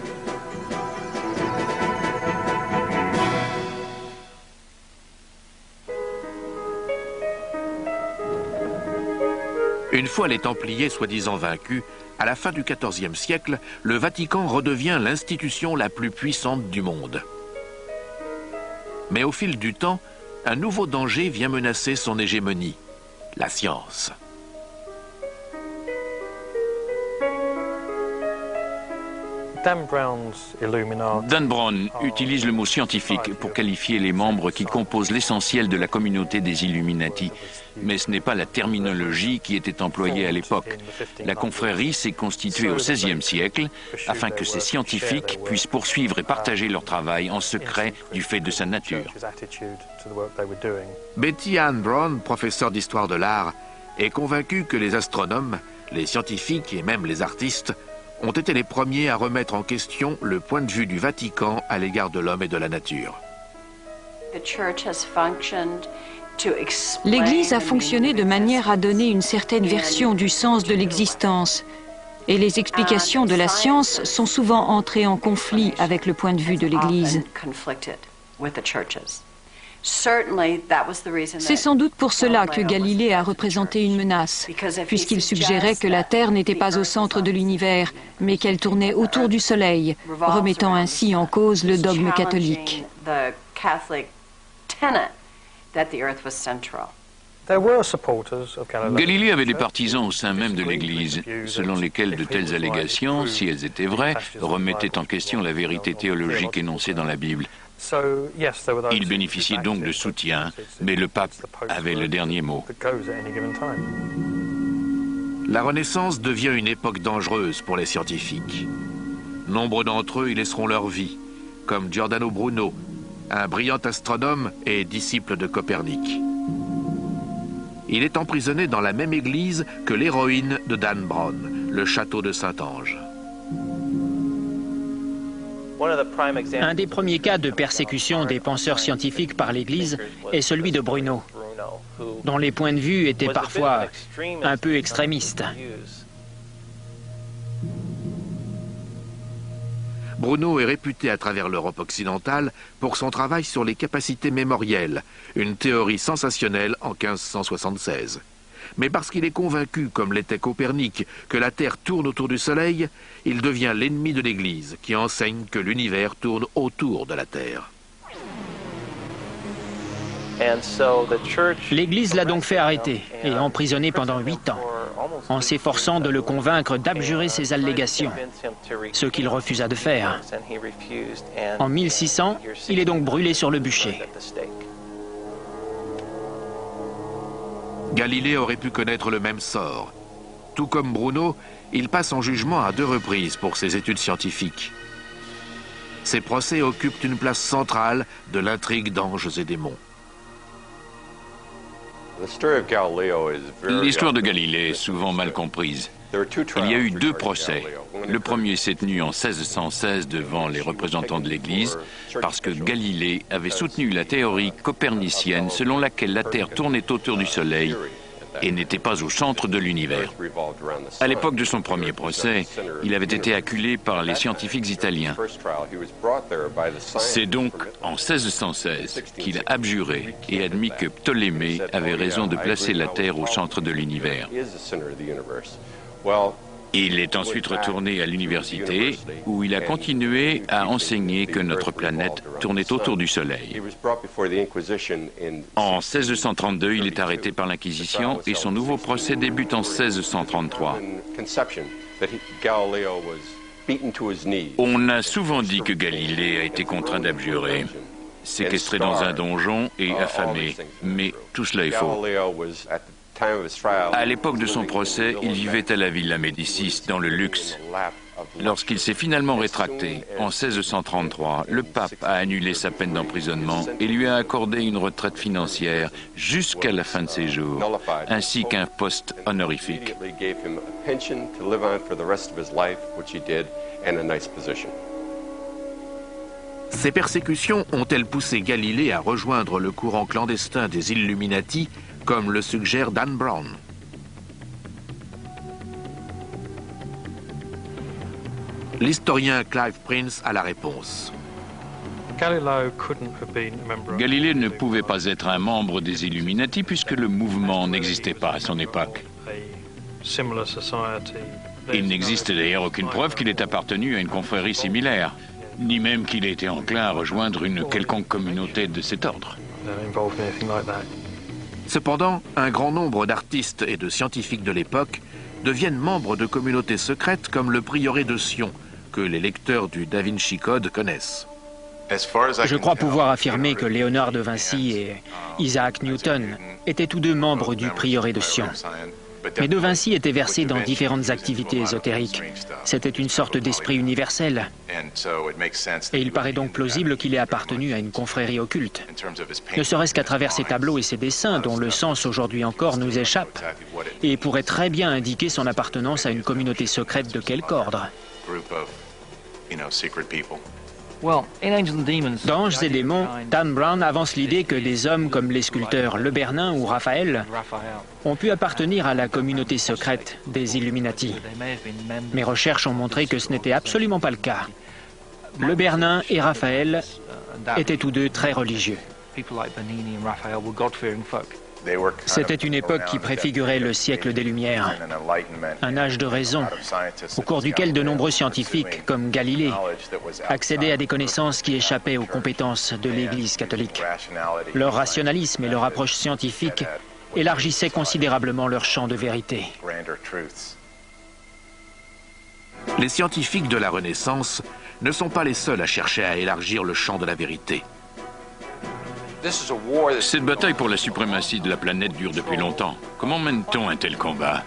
Une fois les Templiers soi-disant vaincus, à la fin du quatorzième siècle, le Vatican redevient l'institution la plus puissante du monde. Mais au fil du temps, un nouveau danger vient menacer son hégémonie, la science. Dan Brown utilise le mot scientifique pour qualifier les membres qui composent l'essentiel de la communauté des Illuminati. Mais ce n'est pas la terminologie qui était employée à l'époque. La confrérie s'est constituée au seizième siècle afin que ces scientifiques puissent poursuivre et partager leur travail en secret du fait de sa nature. Betty Ann Brown, professeure d'histoire de l'art, est convaincue que les astronomes, les scientifiques et même les artistes ont été les premiers à remettre en question le point de vue du Vatican à l'égard de l'homme et de la nature. L'Église a fonctionné de manière à donner une certaine version du sens de l'existence, et les explications de la science sont souvent entrées en conflit avec le point de vue de l'Église. C'est sans doute pour cela que Galilée a représenté une menace, puisqu'il suggérait que la Terre n'était pas au centre de l'univers, mais qu'elle tournait autour du Soleil, remettant ainsi en cause le dogme catholique. Galilée avait des partisans au sein même de l'Église, selon lesquels de telles allégations, si elles étaient vraies, remettaient en question la vérité théologique énoncée dans la Bible. Il bénéficiait donc de soutien, mais le pape avait le dernier mot. La Renaissance devient une époque dangereuse pour les scientifiques. Nombre d'entre eux y laisseront leur vie, comme Giordano Bruno, un brillant astronome et disciple de Copernic. Il est emprisonné dans la même église que l'héroïne de Dan Brown, le château de Saint-Ange. Un des premiers cas de persécution des penseurs scientifiques par l'Église est celui de Bruno, dont les points de vue étaient parfois un peu extrémistes. Bruno est réputé à travers l'Europe occidentale pour son travail sur les capacités mémorielles, une théorie sensationnelle en quinze cent soixante-seize. Mais parce qu'il est convaincu, comme l'était Copernic, que la Terre tourne autour du Soleil, il devient l'ennemi de l'Église, qui enseigne que l'univers tourne autour de la Terre. L'Église l'a donc fait arrêter et emprisonner pendant huit ans, en s'efforçant de le convaincre d'abjurer ses allégations, ce qu'il refusa de faire. En mille six cents, il est donc brûlé sur le bûcher. Galilée aurait pu connaître le même sort. Tout comme Bruno, il passe en jugement à deux reprises pour ses études scientifiques. Ces procès occupent une place centrale de l'intrigue d'anges et démons. L'histoire de Galilée est souvent mal comprise. Il y a eu deux procès. Le premier s'est tenu en seize cent seize devant les représentants de l'Église parce que Galilée avait soutenu la théorie copernicienne selon laquelle la Terre tournait autour du Soleil et n'était pas au centre de l'univers. À l'époque de son premier procès, il avait été acculé par les scientifiques italiens. C'est donc en seize cent seize qu'il a abjuré et admis que Ptolémée avait raison de placer la Terre au centre de l'univers. Il est ensuite retourné à l'université où il a continué à enseigner que notre planète tournait autour du Soleil. En seize cent trente-deux, il est arrêté par l'Inquisition et son nouveau procès débute en seize cent trente-trois. On a souvent dit que Galilée a été contraint d'abjurer, séquestré dans un donjon et affamé, mais tout cela est faux. À l'époque de son procès, il vivait à la Villa Médicis, dans le luxe. Lorsqu'il s'est finalement rétracté, en seize cent trente-trois, le pape a annulé sa peine d'emprisonnement et lui a accordé une retraite financière jusqu'à la fin de ses jours, ainsi qu'un poste honorifique. Ces persécutions ont-elles poussé Galilée à rejoindre le courant clandestin des Illuminati, comme le suggère Dan Brown? L'historien Clive Prince a la réponse. Galilée ne pouvait pas être un membre des Illuminati puisque le mouvement n'existait pas à son époque. Il n'existe d'ailleurs aucune preuve qu'il ait appartenu à une confrérie similaire, ni même qu'il ait été enclin à rejoindre une quelconque communauté de cet ordre. Cependant, un grand nombre d'artistes et de scientifiques de l'époque deviennent membres de communautés secrètes comme le prieuré de Sion, que les lecteurs du Da Vinci Code connaissent. Je crois pouvoir affirmer que Léonard de Vinci et Isaac Newton étaient tous deux membres du prieuré de Sion. Mais de Vinci était versé dans différentes activités ésotériques. C'était une sorte d'esprit universel. Et il paraît donc plausible qu'il ait appartenu à une confrérie occulte. Ne serait-ce qu'à travers ses tableaux et ses dessins, dont le sens aujourd'hui encore nous échappe, et pourrait très bien indiquer son appartenance à une communauté secrète de quelque ordre. D'Anges et démons, Dan Brown avance l'idée que des hommes comme les sculpteurs Le Bernin ou Raphaël ont pu appartenir à la communauté secrète des Illuminati. Mes recherches ont montré que ce n'était absolument pas le cas. Le Bernin et Raphaël étaient tous deux très religieux. C'était une époque qui préfigurait le siècle des Lumières, un âge de raison, au cours duquel de nombreux scientifiques, comme Galilée, accédaient à des connaissances qui échappaient aux compétences de l'Église catholique. Leur rationalisme et leur approche scientifique élargissaient considérablement leur champ de vérité. Les scientifiques de la Renaissance ne sont pas les seuls à chercher à élargir le champ de la vérité. Cette bataille pour la suprématie de la planète dure depuis longtemps. Comment mène-t-on un tel combat?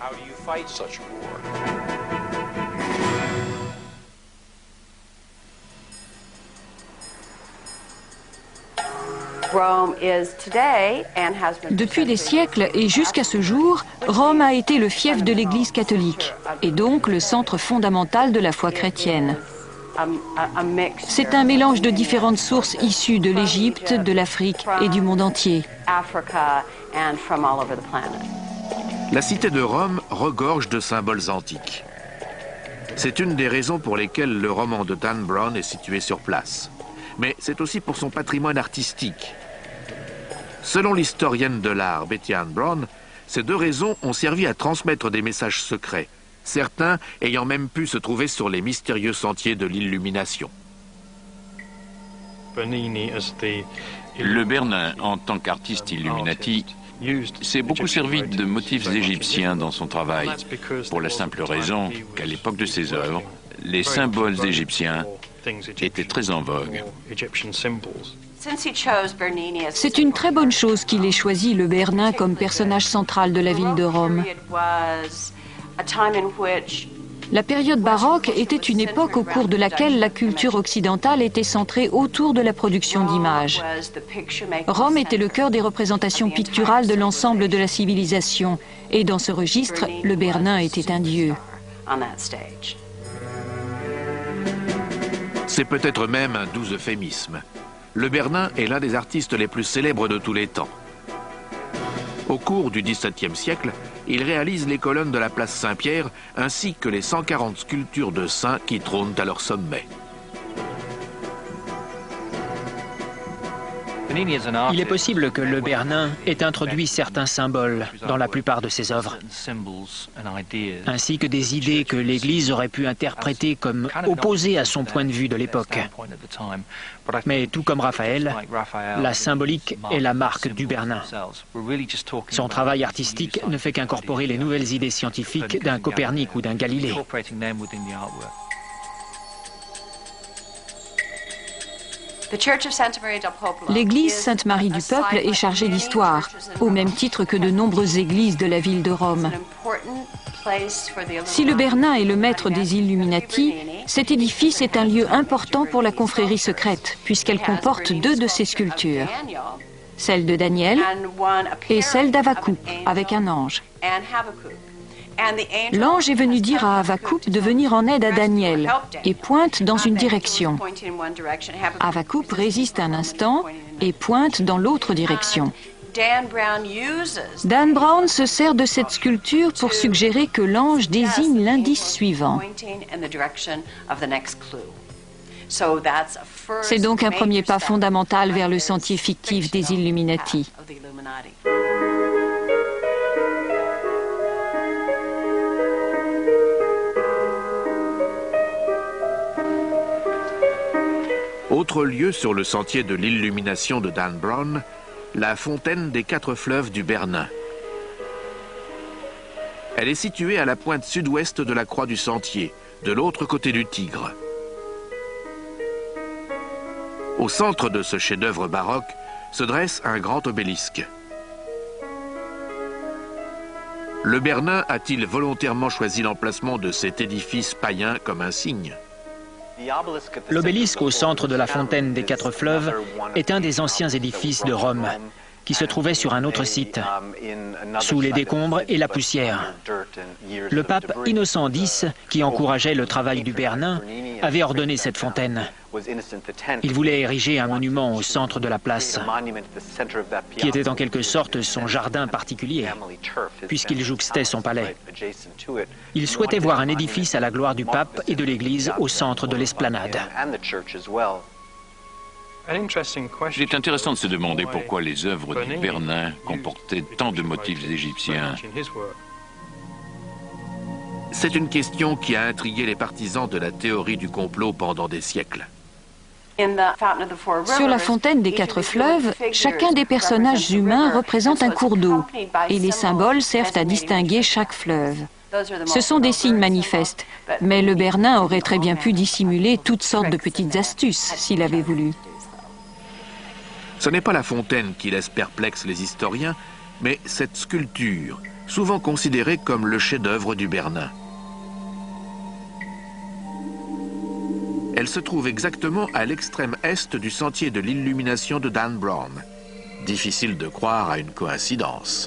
Depuis des siècles et jusqu'à ce jour, Rome a été le fief de l'Église catholique et donc le centre fondamental de la foi chrétienne. C'est un mélange de différentes sources issues de l'Égypte, de l'Afrique et du monde entier. La cité de Rome regorge de symboles antiques. C'est une des raisons pour lesquelles le roman de Dan Brown est situé sur place. Mais c'est aussi pour son patrimoine artistique. Selon l'historienne de l'art Betty Ann Brown, ces deux raisons ont servi à transmettre des messages secrets, certains ayant même pu se trouver sur les mystérieux sentiers de l'illumination. Le Bernin, en tant qu'artiste Illuminati, s'est beaucoup servi de motifs égyptiens dans son travail, pour la simple raison qu'à l'époque de ses œuvres, les symboles égyptiens étaient très en vogue. C'est une très bonne chose qu'il ait choisi le Bernin comme personnage central de la ville de Rome. La période baroque était une époque au cours de laquelle la culture occidentale était centrée autour de la production d'images. Rome était le cœur des représentations picturales de l'ensemble de la civilisation, et dans ce registre, le Bernin était un dieu. C'est peut-être même un doux euphémisme. Le Bernin est l'un des artistes les plus célèbres de tous les temps. Au cours du dix-septième siècle, il réalise les colonnes de la place Saint-Pierre ainsi que les cent quarante sculptures de saints qui trônent à leur sommet. Il est possible que le Bernin ait introduit certains symboles dans la plupart de ses œuvres, ainsi que des idées que l'Église aurait pu interpréter comme opposées à son point de vue de l'époque. Mais tout comme Raphaël, la symbolique est la marque du Bernin. Son travail artistique ne fait qu'incorporer les nouvelles idées scientifiques d'un Copernic ou d'un Galilée. L'église Sainte-Marie du Peuple est chargée d'histoire, au même titre que de nombreuses églises de la ville de Rome. Si le Bernin est le maître des Illuminati, cet édifice est un lieu important pour la confrérie secrète, puisqu'elle comporte deux de ses sculptures, celle de Daniel et celle d'Havakoup, avec un ange. L'ange est venu dire à Havakoup de venir en aide à Daniel et pointe dans une direction. Havakoup résiste un instant et pointe dans l'autre direction. Dan Brown se sert de cette sculpture pour suggérer que l'ange désigne l'indice suivant. C'est donc un premier pas fondamental vers le sentier fictif des Illuminati. Autre lieu sur le sentier de l'illumination de Dan Brown, la fontaine des quatre fleuves du Bernin. Elle est située à la pointe sud-ouest de la croix du sentier, de l'autre côté du Tigre. Au centre de ce chef-d'œuvre baroque se dresse un grand obélisque. Le Bernin a-t-il volontairement choisi l'emplacement de cet édifice païen comme un signe ? L'obélisque au centre de la fontaine des quatre fleuves est un des anciens édifices de Rome, qui se trouvait sur un autre site, sous les décombres et la poussière. Le pape Innocent X, qui encourageait le travail du Bernin, avait ordonné cette fontaine. Il voulait ériger un monument au centre de la place, qui était en quelque sorte son jardin particulier, puisqu'il jouxtait son palais. Il souhaitait voir un édifice à la gloire du pape et de l'Église au centre de l'esplanade. Il est intéressant de se demander pourquoi les œuvres du Bernin comportaient tant de motifs égyptiens. C'est une question qui a intrigué les partisans de la théorie du complot pendant des siècles. Sur la fontaine des quatre fleuves, chacun des personnages humains représente un cours d'eau et les symboles servent à distinguer chaque fleuve. Ce sont des signes manifestes, mais le Bernin aurait très bien pu dissimuler toutes sortes de petites astuces s'il avait voulu. Ce n'est pas la fontaine qui laisse perplexes les historiens, mais cette sculpture, souvent considérée comme le chef-d'œuvre du Bernin. Elle se trouve exactement à l'extrême est du sentier de l'illumination de Dan Brown. Difficile de croire à une coïncidence.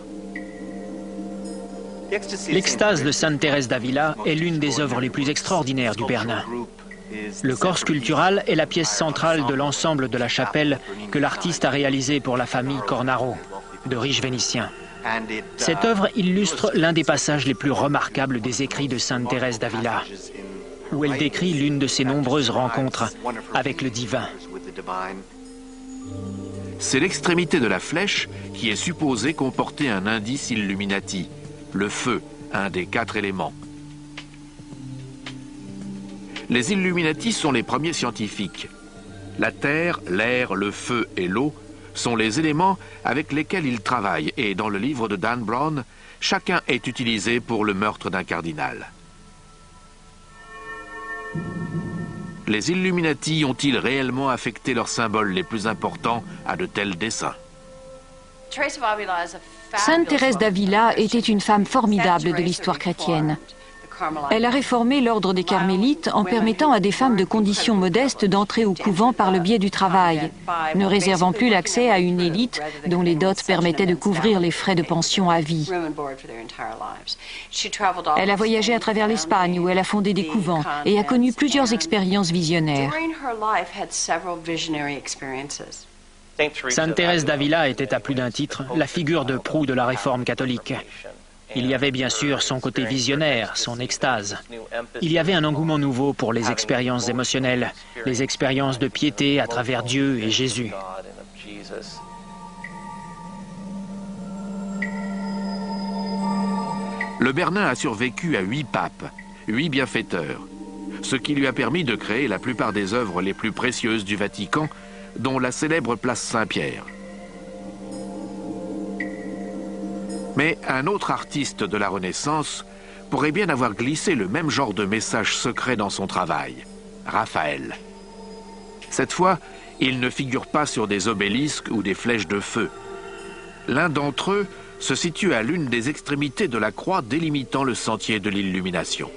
L'extase de Sainte Thérèse d'Avila est l'une des œuvres les plus extraordinaires du Bernin. Le corps sculptural est la pièce centrale de l'ensemble de la chapelle que l'artiste a réalisé pour la famille Cornaro, de riches Vénitiens. Cette œuvre illustre l'un des passages les plus remarquables des écrits de Sainte Thérèse d'Avila, où elle décrit l'une de ses nombreuses rencontres avec le divin. C'est l'extrémité de la flèche qui est supposée comporter un indice Illuminati, le feu, un des quatre éléments. Les Illuminati sont les premiers scientifiques. La terre, l'air, le feu et l'eau sont les éléments avec lesquels ils travaillent et dans le livre de Dan Brown, chacun est utilisé pour le meurtre d'un cardinal. Les Illuminati ont-ils réellement affecté leurs symboles les plus importants à de tels desseins? Sainte Thérèse d'Avila était une femme formidable de l'histoire chrétienne. Elle a réformé l'ordre des Carmélites en permettant à des femmes de conditions modestes d'entrer au couvent par le biais du travail, ne réservant plus l'accès à une élite dont les dots permettaient de couvrir les frais de pension à vie. Elle a voyagé à travers l'Espagne où elle a fondé des couvents et a connu plusieurs expériences visionnaires. Sainte Thérèse d'Avila était à plus d'un titre la figure de proue de la réforme catholique. Il y avait bien sûr son côté visionnaire, son extase. Il y avait un engouement nouveau pour les expériences émotionnelles, les expériences de piété à travers Dieu et Jésus. Le Bernin a survécu à huit papes, huit bienfaiteurs, ce qui lui a permis de créer la plupart des œuvres les plus précieuses du Vatican, dont la célèbre place Saint-Pierre. Mais un autre artiste de la Renaissance pourrait bien avoir glissé le même genre de message secret dans son travail, Raphaël. Cette fois, il ne figure pas sur des obélisques ou des flèches de feu. L'un d'entre eux se situe à l'une des extrémités de la croix délimitant le sentier de l'illumination.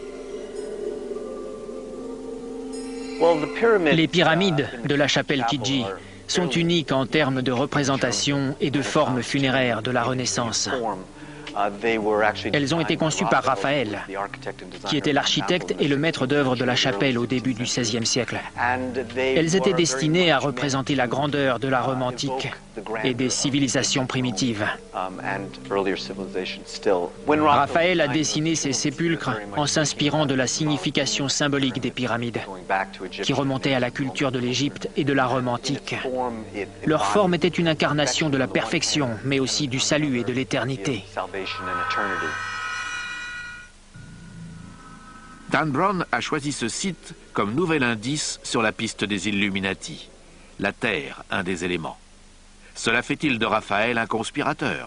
Les pyramides de la chapelle Chigi sont uniques en termes de représentation et de forme funéraire de la Renaissance. Elles ont été conçues par Raphaël, qui était l'architecte et le maître d'œuvre de la chapelle au début du seizième siècle. Elles étaient destinées à représenter la grandeur de la Rome antique et des civilisations primitives. Raphaël a dessiné ces sépulcres en s'inspirant de la signification symbolique des pyramides, qui remontait à la culture de l'Égypte et de la Rome antique. Leur forme était une incarnation de la perfection, mais aussi du salut et de l'éternité. Dan Brown a choisi ce site comme nouvel indice sur la piste des Illuminati. La Terre, un des éléments. Cela fait-il de Raphaël un conspirateur?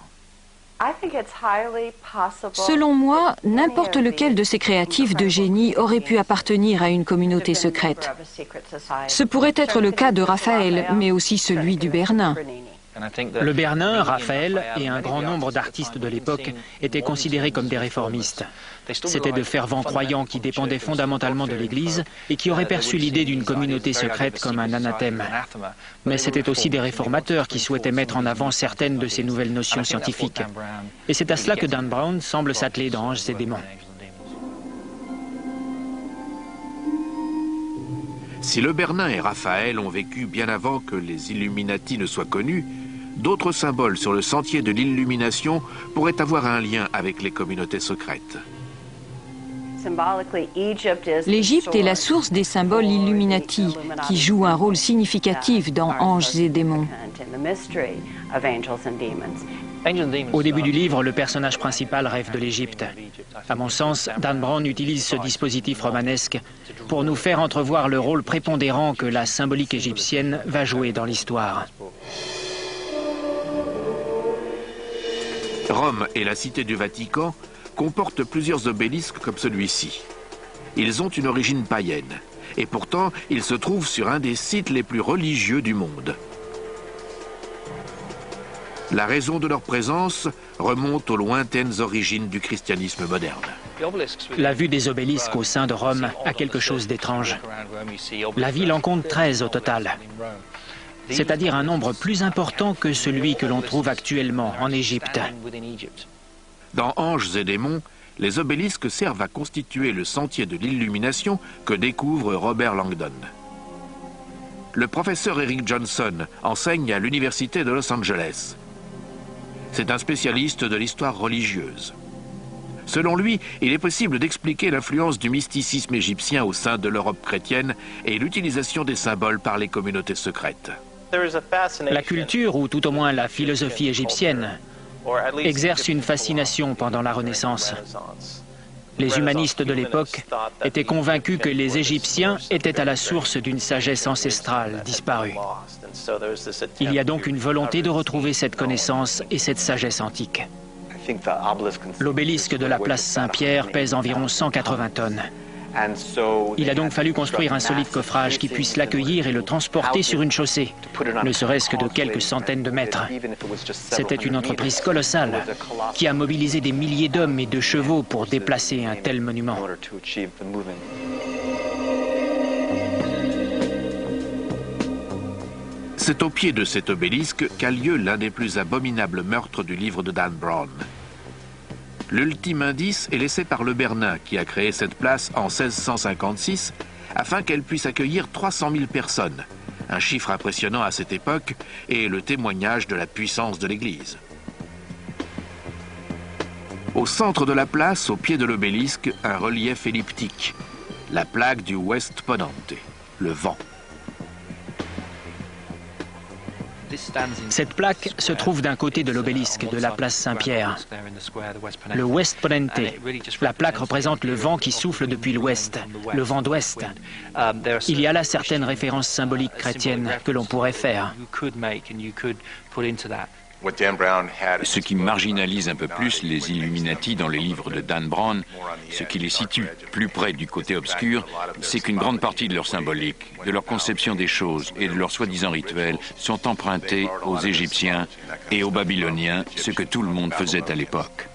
Selon moi, n'importe lequel de ces créatifs de génie aurait pu appartenir à une communauté secrète. Ce pourrait être le cas de Raphaël, mais aussi celui du Bernin. Le Bernin, Raphaël et un grand nombre d'artistes de l'époque étaient considérés comme des réformistes. C'étaient de fervents croyants qui dépendaient fondamentalement de l'Église et qui auraient perçu l'idée d'une communauté secrète comme un anathème. Mais c'étaient aussi des réformateurs qui souhaitaient mettre en avant certaines de ces nouvelles notions scientifiques. Et c'est à cela que Dan Brown semble s'atteler dans Anges et démons. Si le Bernin et Raphaël ont vécu bien avant que les Illuminati ne soient connus, d'autres symboles sur le sentier de l'illumination pourraient avoir un lien avec les communautés secrètes. L'Égypte est la source des symboles Illuminati, qui jouent un rôle significatif dans Anges et démons. Au début du livre, le personnage principal rêve de l'Égypte. À mon sens, Dan Brown utilise ce dispositif romanesque pour nous faire entrevoir le rôle prépondérant que la symbolique égyptienne va jouer dans l'histoire. Rome et la cité du Vatican comportent plusieurs obélisques comme celui-ci. Ils ont une origine païenne, et pourtant ils se trouvent sur un des sites les plus religieux du monde. La raison de leur présence remonte aux lointaines origines du christianisme moderne. La vue des obélisques au sein de Rome a quelque chose d'étrange. La ville en compte treize au total, c'est-à-dire un nombre plus important que celui que l'on trouve actuellement en Égypte. Dans Anges et démons, les obélisques servent à constituer le sentier de l'illumination que découvre Robert Langdon. Le professeur Eric Johnson enseigne à l'Université de Los Angeles. C'est un spécialiste de l'histoire religieuse. Selon lui, il est possible d'expliquer l'influence du mysticisme égyptien au sein de l'Europe chrétienne et l'utilisation des symboles par les communautés secrètes. La culture, ou tout au moins la philosophie égyptienne, exerce une fascination pendant la Renaissance. Les humanistes de l'époque étaient convaincus que les Égyptiens étaient à la source d'une sagesse ancestrale disparue. Il y a donc une volonté de retrouver cette connaissance et cette sagesse antique. L'obélisque de la place Saint-Pierre pèse environ cent quatre-vingts tonnes. Il a donc fallu construire un solide coffrage qui puisse l'accueillir et le transporter sur une chaussée, ne serait-ce que de quelques centaines de mètres. C'était une entreprise colossale qui a mobilisé des milliers d'hommes et de chevaux pour déplacer un tel monument. C'est au pied de cet obélisque qu'a lieu l'un des plus abominables meurtres du livre de Dan Brown. L'ultime indice est laissé par le Bernin qui a créé cette place en seize cent cinquante-six afin qu'elle puisse accueillir trois cent mille personnes, un chiffre impressionnant à cette époque et le témoignage de la puissance de l'Église. Au centre de la place, au pied de l'obélisque, un relief elliptique, la plaque du West Ponente, le vent. Cette plaque se trouve d'un côté de l'obélisque de la place Saint-Pierre. Le West Ponente. La plaque représente le vent qui souffle depuis l'ouest, le vent d'ouest. Il y a là certaines références symboliques chrétiennes que l'on pourrait faire. Ce qui marginalise un peu plus les Illuminati dans les livres de Dan Brown, ce qui les situe plus près du côté obscur, c'est qu'une grande partie de leur symbolique, de leur conception des choses et de leurs soi-disant rituels sont empruntés aux Égyptiens et aux Babyloniens, ce que tout le monde faisait à l'époque.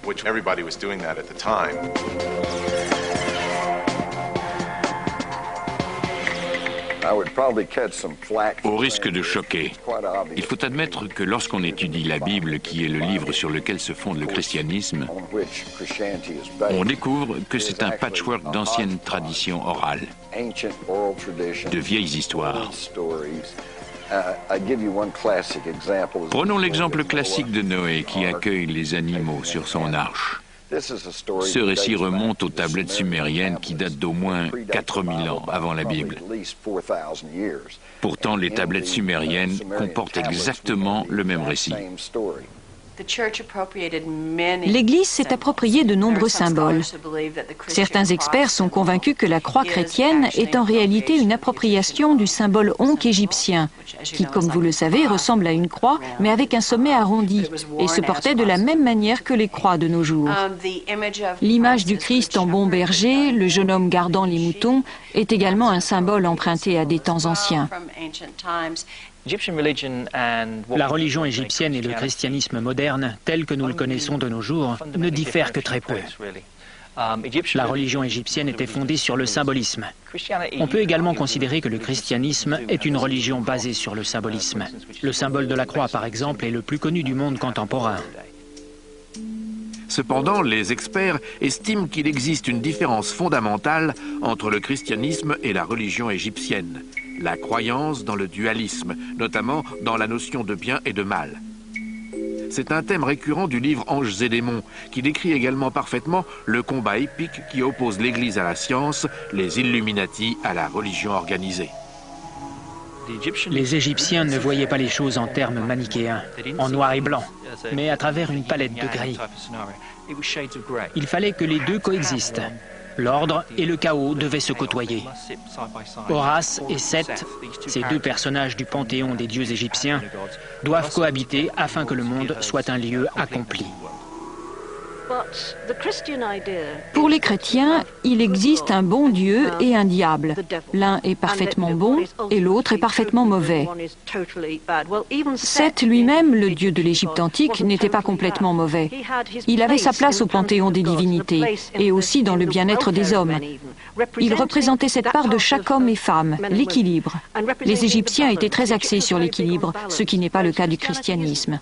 Au risque de choquer, il faut admettre que lorsqu'on étudie la Bible, qui est le livre sur lequel se fonde le christianisme, on découvre que c'est un patchwork d'anciennes traditions orales, de vieilles histoires. Prenons l'exemple classique de Noé qui accueille les animaux sur son arche. Ce récit remonte aux tablettes sumériennes qui datent d'au moins quatre mille ans avant la Bible. Pourtant, les tablettes sumériennes comportent exactement le même récit. L'Église s'est appropriée de nombreux symboles. Certains experts sont convaincus que la croix chrétienne est en réalité une appropriation du symbole onque égyptien, qui, comme vous le savez, ressemble à une croix, mais avec un sommet arrondi, et se portait de la même manière que les croix de nos jours. L'image du Christ en bon berger, le jeune homme gardant les moutons, est également un symbole emprunté à des temps anciens. La religion égyptienne et le christianisme moderne, tel que nous le connaissons de nos jours, ne diffèrent que très peu. La religion égyptienne était fondée sur le symbolisme. On peut également considérer que le christianisme est une religion basée sur le symbolisme. Le symbole de la croix, par exemple, est le plus connu du monde contemporain. Cependant, les experts estiment qu'il existe une différence fondamentale entre le christianisme et la religion égyptienne. La croyance dans le dualisme, notamment dans la notion de bien et de mal. C'est un thème récurrent du livre Anges et démons, qui décrit également parfaitement le combat épique qui oppose l'Église à la science, les Illuminati à la religion organisée. Les Égyptiens ne voyaient pas les choses en termes manichéens, en noir et blanc, mais à travers une palette de gris. Il fallait que les deux coexistent. L'ordre et le chaos devaient se côtoyer. Horus et Seth, ces deux personnages du panthéon des dieux égyptiens, doivent cohabiter afin que le monde soit un lieu accompli. Pour les chrétiens, il existe un bon Dieu et un diable. L'un est parfaitement bon et l'autre est parfaitement mauvais. Seth lui-même, le dieu de l'Égypte antique, n'était pas complètement mauvais. Il avait sa place au panthéon des divinités et aussi dans le bien-être des hommes. Il représentait cette part de chaque homme et femme, l'équilibre. Les Égyptiens étaient très axés sur l'équilibre, ce qui n'est pas le cas du christianisme.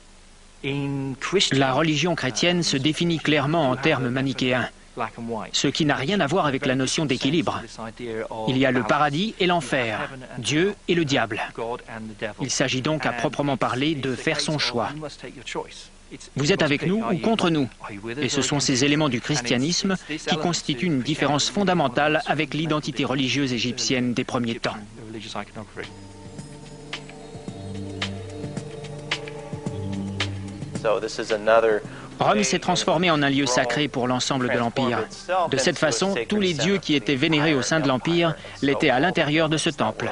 La religion chrétienne se définit clairement en termes manichéens, ce qui n'a rien à voir avec la notion d'équilibre. Il y a le paradis et l'enfer, Dieu et le diable. Il s'agit donc à proprement parler de faire son choix. Vous êtes avec nous ou contre nous? Et ce sont ces éléments du christianisme qui constituent une différence fondamentale avec l'identité religieuse égyptienne des premiers temps. Rome s'est transformée en un lieu sacré pour l'ensemble de l'Empire. De cette façon, tous les dieux qui étaient vénérés au sein de l'Empire l'étaient à l'intérieur de ce temple.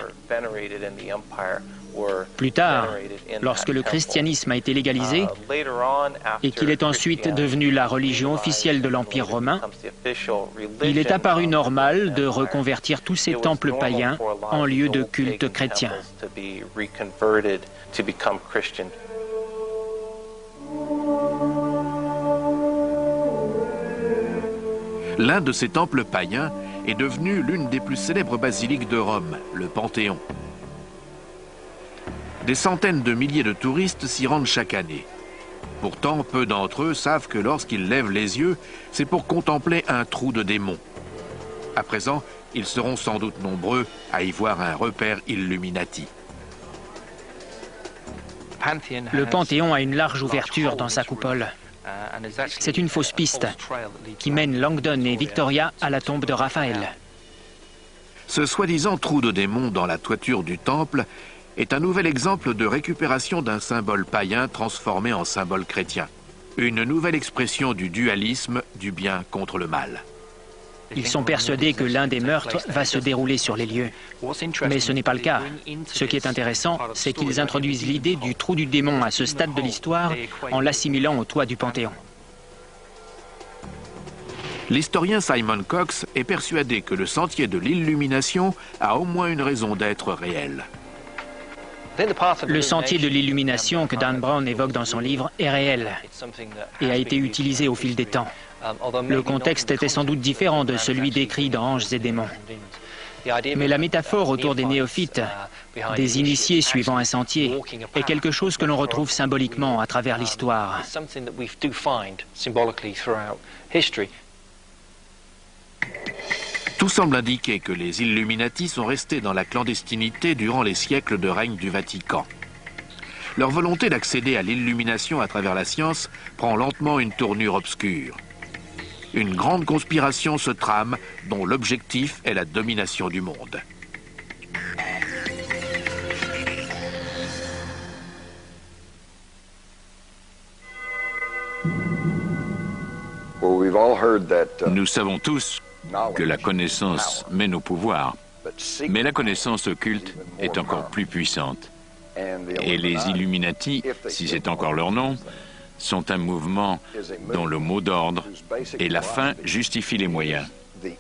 Plus tard, lorsque le christianisme a été légalisé et qu'il est ensuite devenu la religion officielle de l'Empire romain, il est apparu normal de reconvertir tous ces temples païens en lieux de culte chrétien. L'un de ces temples païens est devenu l'une des plus célèbres basiliques de Rome, le Panthéon. Des centaines de milliers de touristes s'y rendent chaque année. Pourtant, peu d'entre eux savent que lorsqu'ils lèvent les yeux, c'est pour contempler un trou de démons. À présent, ils seront sans doute nombreux à y voir un repère Illuminati. Le Panthéon a une large ouverture dans sa coupole. C'est une fausse piste qui mène Langdon et Victoria à la tombe de Raphaël. Ce soi-disant trou de démons dans la toiture du temple est un nouvel exemple de récupération d'un symbole païen transformé en symbole chrétien. Une nouvelle expression du dualisme du bien contre le mal. Ils sont persuadés que l'un des meurtres va se dérouler sur les lieux. Mais ce n'est pas le cas. Ce qui est intéressant, c'est qu'ils introduisent l'idée du trou du démon à ce stade de l'histoire en l'assimilant au toit du Panthéon. L'historien Simon Cox est persuadé que le sentier de l'illumination a au moins une raison d'être réel. Le sentier de l'illumination que Dan Brown évoque dans son livre est réel et a été utilisé au fil des temps. Le contexte était sans doute différent de celui décrit dans Anges et démons. Mais la métaphore autour des néophytes, des initiés suivant un sentier, est quelque chose que l'on retrouve symboliquement à travers l'histoire. Tout semble indiquer que les Illuminati sont restés dans la clandestinité durant les siècles de règne du Vatican. Leur volonté d'accéder à l'illumination à travers la science prend lentement une tournure obscure. Une grande conspiration se trame dont l'objectif est la domination du monde. Nous savons tous que la connaissance mène au pouvoir, mais la connaissance occulte est encore plus puissante. Et les Illuminati, si c'est encore leur nom, sont un mouvement dont le mot d'ordre et la fin justifient les moyens.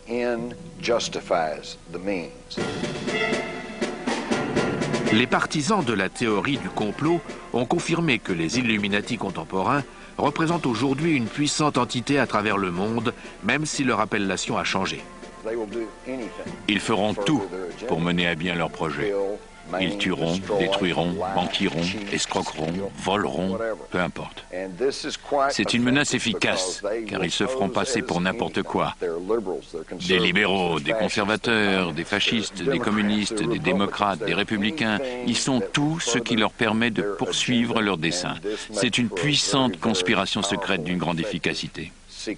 Les partisans de la théorie du complot ont confirmé que les Illuminati contemporains représentent aujourd'hui une puissante entité à travers le monde, même si leur appellation a changé. Ils feront tout pour mener à bien leur projet. Ils tueront, détruiront, mentiront, escroqueront, voleront, peu importe. C'est une menace efficace, car ils se feront passer pour n'importe quoi. Des libéraux, des conservateurs, des fascistes, des communistes, des démocrates, des républicains, ils sont tout ce qui leur permet de poursuivre leurs desseins. C'est une puissante conspiration secrète d'une grande efficacité.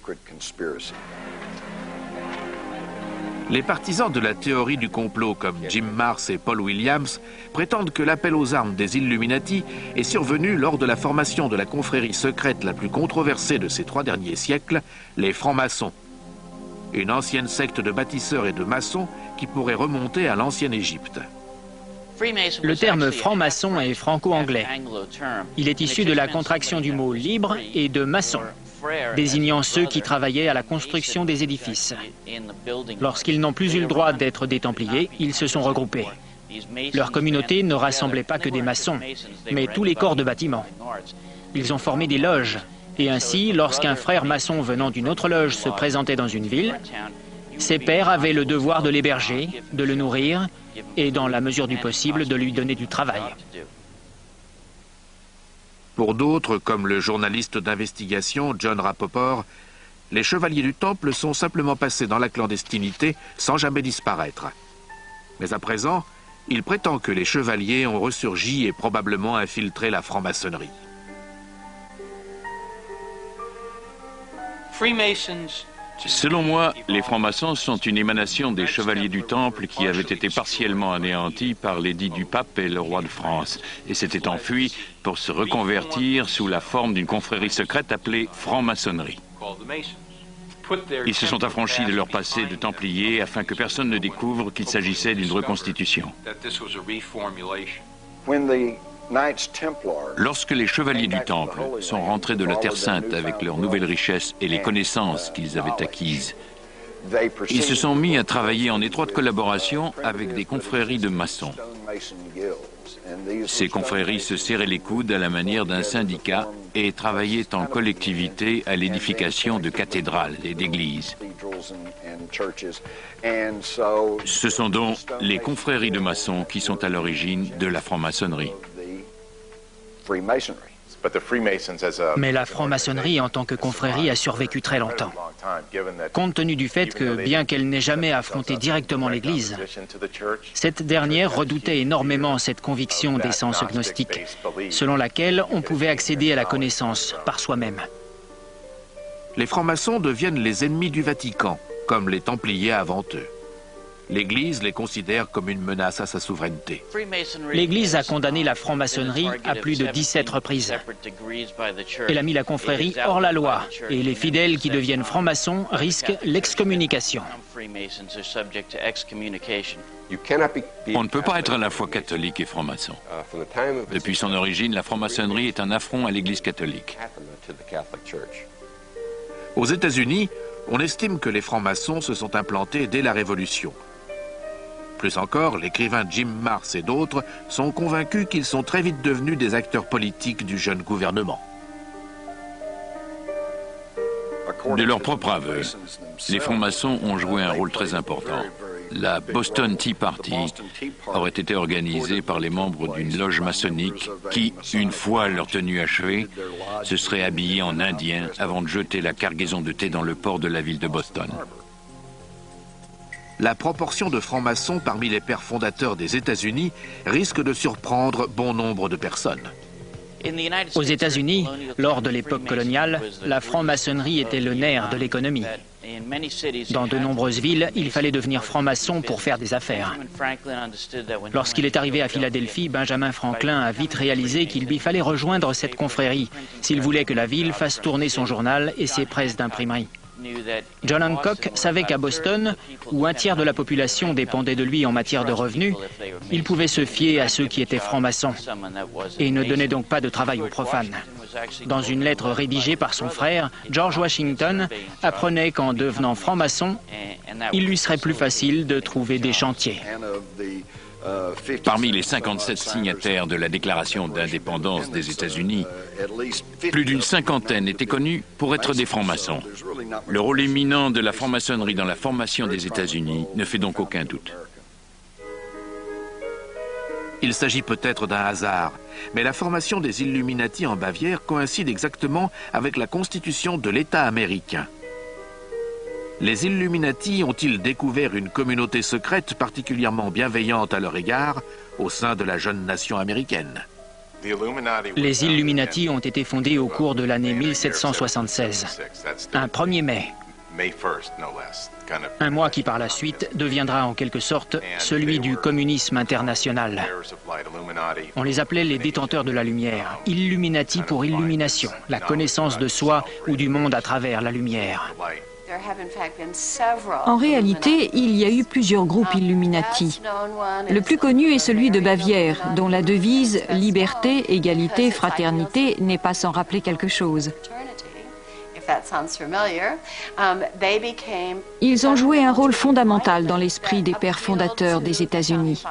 Les partisans de la théorie du complot comme Jim Marrs et Paul Williams prétendent que l'appel aux armes des Illuminati est survenu lors de la formation de la confrérie secrète la plus controversée de ces trois derniers siècles, les francs-maçons. Une ancienne secte de bâtisseurs et de maçons qui pourrait remonter à l'ancienne Égypte. Le terme franc-maçon est franco-anglais. Il est issu de la contraction du mot libre et de maçon, désignant ceux qui travaillaient à la construction des édifices. Lorsqu'ils n'ont plus eu le droit d'être des Templiers, ils se sont regroupés. Leur communauté ne rassemblait pas que des maçons, mais tous les corps de bâtiment. Ils ont formé des loges, et ainsi, lorsqu'un frère maçon venant d'une autre loge se présentait dans une ville, ses pairs avaient le devoir de l'héberger, de le nourrir, et dans la mesure du possible, de lui donner du travail. Pour d'autres, comme le journaliste d'investigation John Rapoport, les chevaliers du Temple sont simplement passés dans la clandestinité sans jamais disparaître. Mais à présent, il prétend que les chevaliers ont ressurgi et probablement infiltré la franc-maçonnerie. Selon moi, les francs-maçons sont une émanation des chevaliers du Temple qui avaient été partiellement anéantis par l'édit du pape et le roi de France et s'étaient enfuis pour se reconvertir sous la forme d'une confrérie secrète appelée franc-maçonnerie. Ils se sont affranchis de leur passé de Templiers afin que personne ne découvre qu'il s'agissait d'une reconstitution. Lorsque les chevaliers du Temple sont rentrés de la Terre Sainte avec leurs nouvelles richesses et les connaissances qu'ils avaient acquises, ils se sont mis à travailler en étroite collaboration avec des confréries de maçons. Ces confréries se serraient les coudes à la manière d'un syndicat et travaillaient en collectivité à l'édification de cathédrales et d'églises. Ce sont donc les confréries de maçons qui sont à l'origine de la franc-maçonnerie. Mais la franc-maçonnerie en tant que confrérie a survécu très longtemps. Compte tenu du fait que, bien qu'elle n'ait jamais affronté directement l'Église, cette dernière redoutait énormément cette conviction d'essence gnostique, selon laquelle on pouvait accéder à la connaissance par soi-même. Les francs-maçons deviennent les ennemis du Vatican, comme les Templiers avant eux. L'Église les considère comme une menace à sa souveraineté. L'Église a condamné la franc-maçonnerie à plus de dix-sept reprises. Elle a mis la confrérie hors la loi et les fidèles qui deviennent francs-maçons risquent l'excommunication. On ne peut pas être à la fois catholique et franc-maçon. Depuis son origine, la franc-maçonnerie est un affront à l'Église catholique. Aux États-Unis, on estime que les francs-maçons se sont implantés dès la Révolution. Plus encore, l'écrivain Jim Marrs et d'autres sont convaincus qu'ils sont très vite devenus des acteurs politiques du jeune gouvernement. De leur propre aveu, les francs-maçons ont joué un rôle très important. La Boston Tea Party aurait été organisée par les membres d'une loge maçonnique qui, une fois leur tenue achevée, se seraient habillés en indiens avant de jeter la cargaison de thé dans le port de la ville de Boston. La proportion de francs-maçons parmi les pères fondateurs des États-Unis risque de surprendre bon nombre de personnes. Aux États-Unis, lors de l'époque coloniale, la franc-maçonnerie était le nerf de l'économie. Dans de nombreuses villes, il fallait devenir franc-maçon pour faire des affaires. Lorsqu'il est arrivé à Philadelphie, Benjamin Franklin a vite réalisé qu'il lui fallait rejoindre cette confrérie s'il voulait que la ville fasse tourner son journal et ses presses d'imprimerie. John Hancock savait qu'à Boston, où un tiers de la population dépendait de lui en matière de revenus, il pouvait se fier à ceux qui étaient francs-maçons et ne donnait donc pas de travail aux profanes. Dans une lettre rédigée par son frère, George Washington apprenait qu'en devenant franc-maçon, il lui serait plus facile de trouver des chantiers. Parmi les cinquante-sept signataires de la Déclaration d'indépendance des États-Unis, plus d'une cinquantaine étaient connus pour être des francs-maçons. Le rôle éminent de la franc-maçonnerie dans la formation des États-Unis ne fait donc aucun doute. Il s'agit peut-être d'un hasard, mais la formation des Illuminati en Bavière coïncide exactement avec la constitution de l'État américain. Les Illuminati ont-ils découvert une communauté secrète particulièrement bienveillante à leur égard au sein de la jeune nation américaine? Les Illuminati ont été fondés au cours de l'année mille sept cent soixante-seize, un premier mai. Un mois qui par la suite deviendra en quelque sorte celui du communisme international. On les appelait les détenteurs de la lumière, Illuminati pour illumination, la connaissance de soi ou du monde à travers la lumière. En réalité, il y a eu plusieurs groupes Illuminati. Le plus connu est celui de Bavière, dont la devise « Liberté, égalité, fraternité » n'est pas sans rappeler quelque chose. Ils ont joué un rôle fondamental dans l'esprit des pères fondateurs des États-Unis.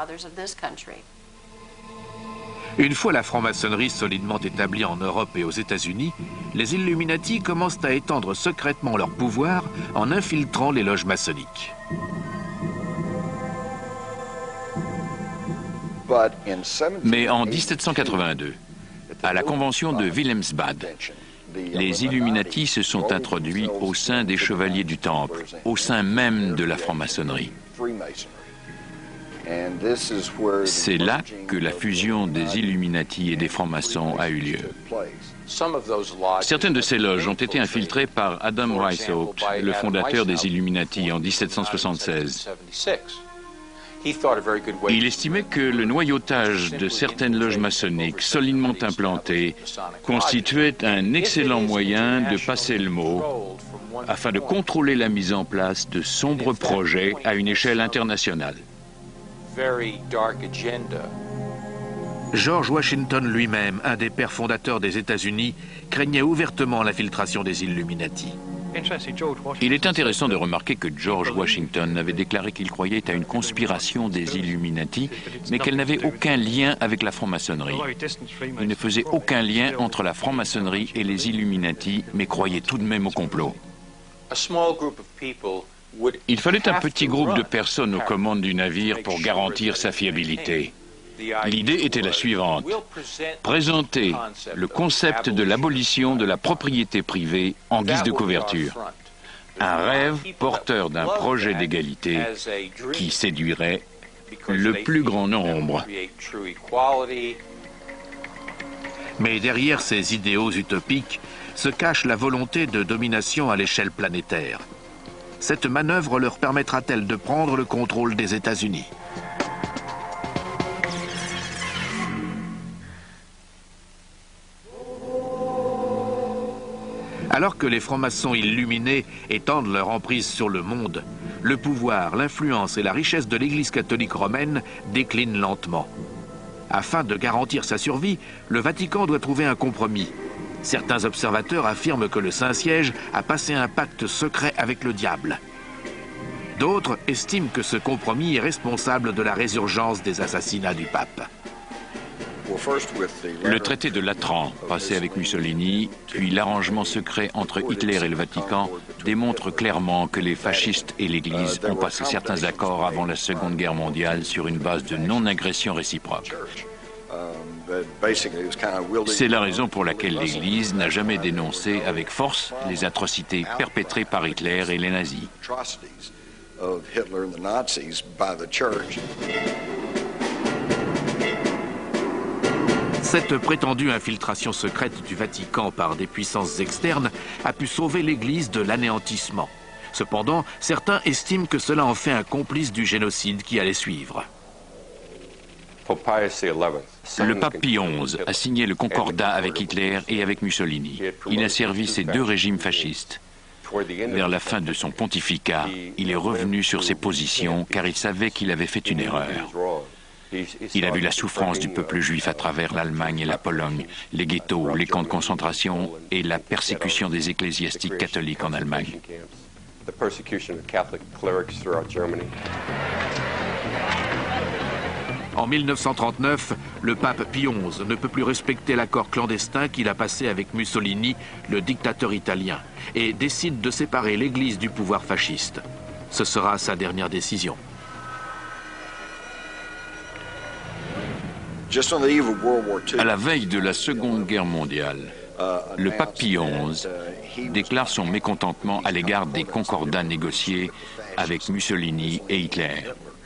Une fois la franc-maçonnerie solidement établie en Europe et aux États-Unis, les Illuminati commencent à étendre secrètement leur pouvoir en infiltrant les loges maçonniques. Mais en mille sept cent quatre-vingt-deux, à la convention de Wilhelmsbad, les Illuminati se sont introduits au sein des Chevaliers du Temple, au sein même de la franc-maçonnerie. C'est là que la fusion des Illuminati et des francs-maçons a eu lieu. Certaines de ces loges ont été infiltrées par Adam Weishaupt, le fondateur des Illuminati en mille sept cent soixante-seize. Il estimait que le noyautage de certaines loges maçonniques solidement implantées constituait un excellent moyen de passer le mot afin de contrôler la mise en place de sombres projets à une échelle internationale. George Washington lui-même, un des pères fondateurs des États-Unis, craignait ouvertement l'infiltration des Illuminati. Il est intéressant de remarquer que George Washington avait déclaré qu'il croyait à une conspiration des Illuminati, mais qu'elle n'avait aucun lien avec la franc-maçonnerie. Il ne faisait aucun lien entre la franc-maçonnerie et les Illuminati, mais croyait tout de même au complot. Il fallait un petit groupe de personnes aux commandes du navire pour garantir sa fiabilité. L'idée était la suivante: présenter le concept de l'abolition de la propriété privée en guise de couverture. Un rêve porteur d'un projet d'égalité qui séduirait le plus grand nombre. Mais derrière ces idéaux utopiques se cache la volonté de domination à l'échelle planétaire. Cette manœuvre leur permettra-t-elle de prendre le contrôle des États-Unis? Alors que les francs-maçons illuminés étendent leur emprise sur le monde, le pouvoir, l'influence et la richesse de l'Église catholique romaine déclinent lentement. Afin de garantir sa survie, le Vatican doit trouver un compromis. Certains observateurs affirment que le Saint-Siège a passé un pacte secret avec le diable. D'autres estiment que ce compromis est responsable de la résurgence des assassinats du pape. Le traité de Latran, passé avec Mussolini, puis l'arrangement secret entre Hitler et le Vatican, démontrent clairement que les fascistes et l'Église ont passé certains accords avant la Seconde Guerre mondiale sur une base de non-agression réciproque. C'est la raison pour laquelle l'Église n'a jamais dénoncé avec force les atrocités perpétrées par Hitler et les nazis. Cette prétendue infiltration secrète du Vatican par des puissances externes a pu sauver l'Église de l'anéantissement. Cependant, certains estiment que cela en fait un complice du génocide qui allait suivre. Le pape Pie onze a signé le concordat avec Hitler et avec Mussolini. Il a servi ces deux régimes fascistes. Vers la fin de son pontificat, il est revenu sur ses positions car il savait qu'il avait fait une erreur. Il a vu la souffrance du peuple juif à travers l'Allemagne et la Pologne, les ghettos, les camps de concentration et la persécution des ecclésiastiques catholiques en Allemagne. En mille neuf cent trente-neuf, le pape Pie onze ne peut plus respecter l'accord clandestin qu'il a passé avec Mussolini, le dictateur italien, et décide de séparer l'Église du pouvoir fasciste. Ce sera sa dernière décision. À la veille de la Seconde Guerre mondiale, le pape Pie onze déclare son mécontentement à l'égard des concordats négociés avec Mussolini et Hitler.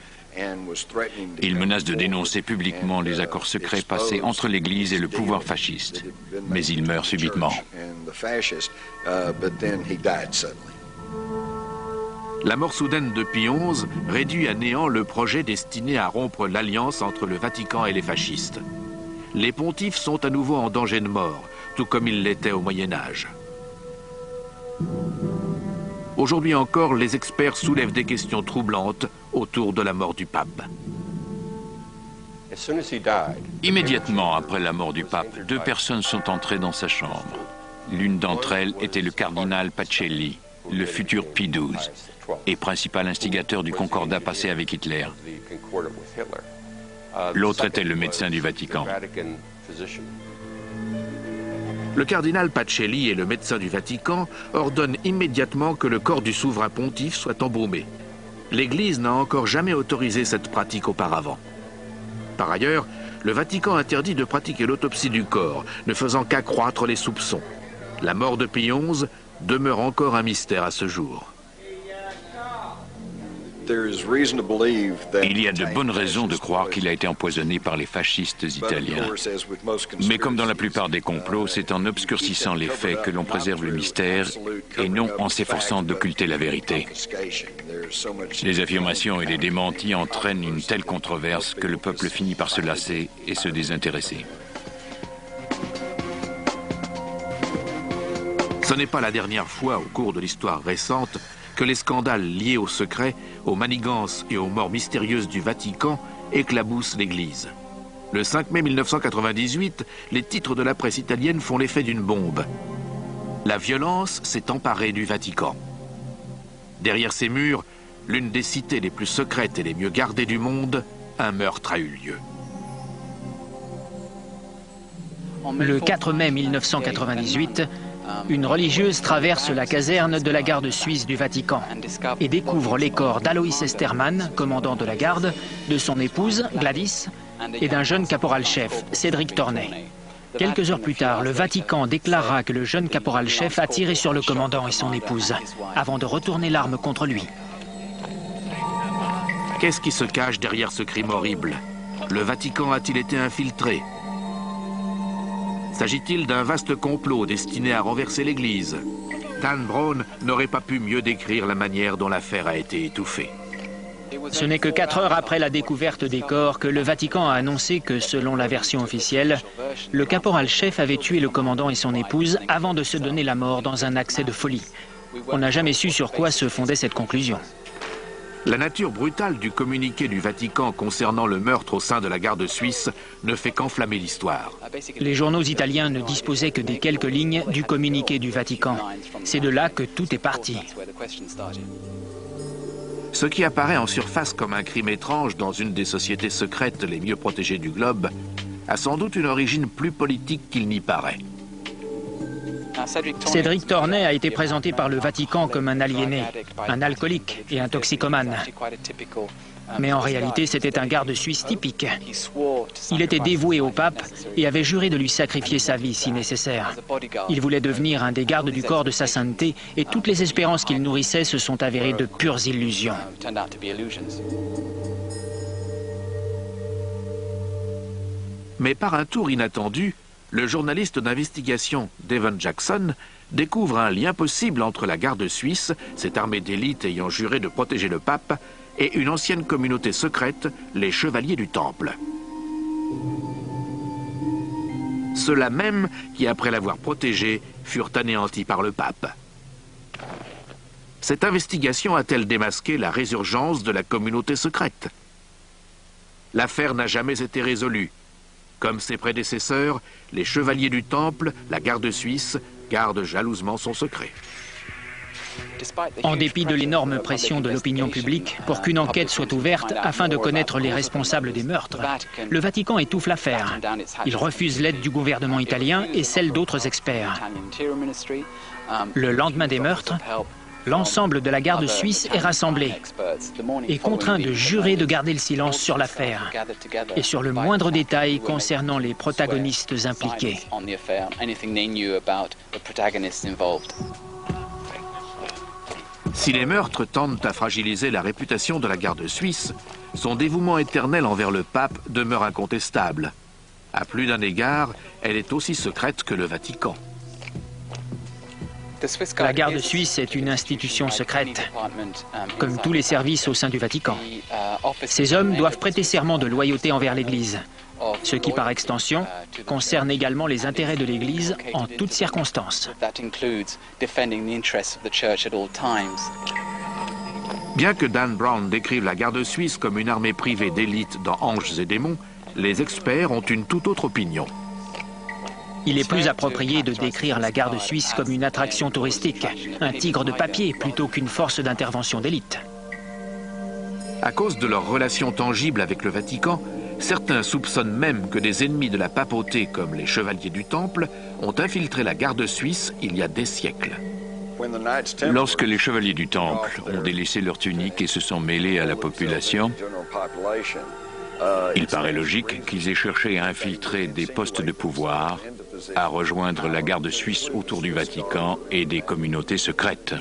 Il menace de dénoncer publiquement les accords secrets passés entre l'Église et le pouvoir fasciste, mais il meurt subitement. La mort soudaine de Pie onze réduit à néant le projet destiné à rompre l'alliance entre le Vatican et les fascistes. Les pontifes sont à nouveau en danger de mort, tout comme ils l'étaient au Moyen-Âge. Aujourd'hui encore, les experts soulèvent des questions troublantes autour de la mort du pape. Immédiatement après la mort du pape, deux personnes sont entrées dans sa chambre. L'une d'entre elles était le cardinal Pacelli, le futur Pie douze, et principal instigateur du concordat passé avec Hitler. L'autre était le médecin du Vatican. Le cardinal Pacelli et le médecin du Vatican ordonnent immédiatement que le corps du souverain pontife soit embaumé. L'Église n'a encore jamais autorisé cette pratique auparavant. Par ailleurs, le Vatican interdit de pratiquer l'autopsie du corps, ne faisant qu'accroître les soupçons. La mort de Pie onze demeure encore un mystère à ce jour. Il y a de bonnes raisons de croire qu'il a été empoisonné par les fascistes italiens. Mais comme dans la plupart des complots, c'est en obscurcissant les faits que l'on préserve le mystère et non en s'efforçant d'occulter la vérité. Les affirmations et les démentis entraînent une telle controverse que le peuple finit par se lasser et se désintéresser. Ce n'est pas la dernière fois au cours de l'histoire récente que les scandales liés au secret, aux manigances et aux morts mystérieuses du Vatican éclaboussent l'Église. Le cinq mai mille neuf cent quatre-vingt-dix-huit, les titres de la presse italienne font l'effet d'une bombe. La violence s'est emparée du Vatican. Derrière ces murs, l'une des cités les plus secrètes et les mieux gardées du monde, un meurtre a eu lieu. Le quatre mai mille neuf cent quatre-vingt-dix-huit, une religieuse traverse la caserne de la garde suisse du Vatican et découvre les corps d'Alois Estermann, commandant de la garde, de son épouse, Gladys, et d'un jeune caporal-chef, Cédric Tornet. Quelques heures plus tard, le Vatican déclara que le jeune caporal-chef a tiré sur le commandant et son épouse, avant de retourner l'arme contre lui. Qu'est-ce qui se cache derrière ce crime horrible? Le Vatican a-t-il été infiltré? S'agit-il d'un vaste complot destiné à renverser l'Église? Dan Brown n'aurait pas pu mieux décrire la manière dont l'affaire a été étouffée. Ce n'est que quatre heures après la découverte des corps que le Vatican a annoncé que, selon la version officielle, le caporal-chef avait tué le commandant et son épouse avant de se donner la mort dans un accès de folie. On n'a jamais su sur quoi se fondait cette conclusion. La nature brutale du communiqué du Vatican concernant le meurtre au sein de la garde suisse ne fait qu'enflammer l'histoire. Les journaux italiens ne disposaient que des quelques lignes du communiqué du Vatican. C'est de là que tout est parti. Ce qui apparaît en surface comme un crime étrange dans une des sociétés secrètes les mieux protégées du globe a sans doute une origine plus politique qu'il n'y paraît. Cédric Tornet a été présenté par le Vatican comme un aliéné, un alcoolique et un toxicomane. Mais en réalité, c'était un garde suisse typique. Il était dévoué au pape et avait juré de lui sacrifier sa vie si nécessaire. Il voulait devenir un des gardes du corps de sa sainteté et toutes les espérances qu'il nourrissait se sont avérées de pures illusions. Mais par un tour inattendu, le journaliste d'investigation Devon Jackson découvre un lien possible entre la garde suisse, cette armée d'élite ayant juré de protéger le pape, et une ancienne communauté secrète, les Chevaliers du Temple. Ceux-là même qui, après l'avoir protégé, furent anéantis par le pape. Cette investigation a-t-elle démasqué la résurgence de la communauté secrète? L'affaire n'a jamais été résolue. Comme ses prédécesseurs, les Chevaliers du Temple, la garde suisse, gardent jalousement son secret. En dépit de l'énorme pression de l'opinion publique pour qu'une enquête soit ouverte afin de connaître les responsables des meurtres, le Vatican étouffe l'affaire. Il refuse l'aide du gouvernement italien et celle d'autres experts. Le lendemain des meurtres, L'ensemble de la garde suisse est rassemblé et contraint de jurer de garder le silence sur l'affaire et sur le moindre détail concernant les protagonistes impliqués. Si les meurtres tendent à fragiliser la réputation de la garde suisse, son dévouement éternel envers le pape demeure incontestable. À plus d'un égard, elle est aussi secrète que le Vatican. La garde suisse est une institution secrète, comme tous les services au sein du Vatican. Ces hommes doivent prêter serment de loyauté envers l'Église, ce qui, par extension, concerne également les intérêts de l'Église en toutes circonstances. Bien que Dan Brown décrive la garde suisse comme une armée privée d'élite dans Anges et démons, les experts ont une toute autre opinion. Il est plus approprié de décrire la garde suisse comme une attraction touristique, un tigre de papier plutôt qu'une force d'intervention d'élite. À cause de leurs relations tangibles avec le Vatican, certains soupçonnent même que des ennemis de la papauté comme les chevaliers du Temple ont infiltré la garde suisse il y a des siècles. Lorsque les chevaliers du Temple ont délaissé leur tunique et se sont mêlés à la population, il paraît logique qu'ils aient cherché à infiltrer des postes de pouvoir, à rejoindre la garde suisse autour du Vatican et des communautés secrètes.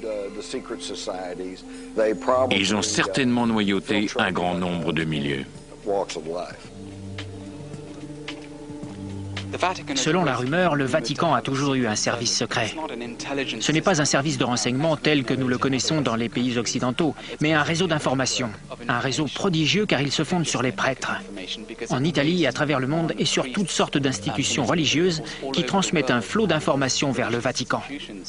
Ils ont certainement noyauté un grand nombre de milieux. Selon la rumeur, le Vatican a toujours eu un service secret. Ce n'est pas un service de renseignement tel que nous le connaissons dans les pays occidentaux, mais un réseau d'information. Un réseau prodigieux car il se fonde sur les prêtres. En Italie et à travers le monde et sur toutes sortes d'institutions religieuses qui transmettent un flot d'informations vers le Vatican.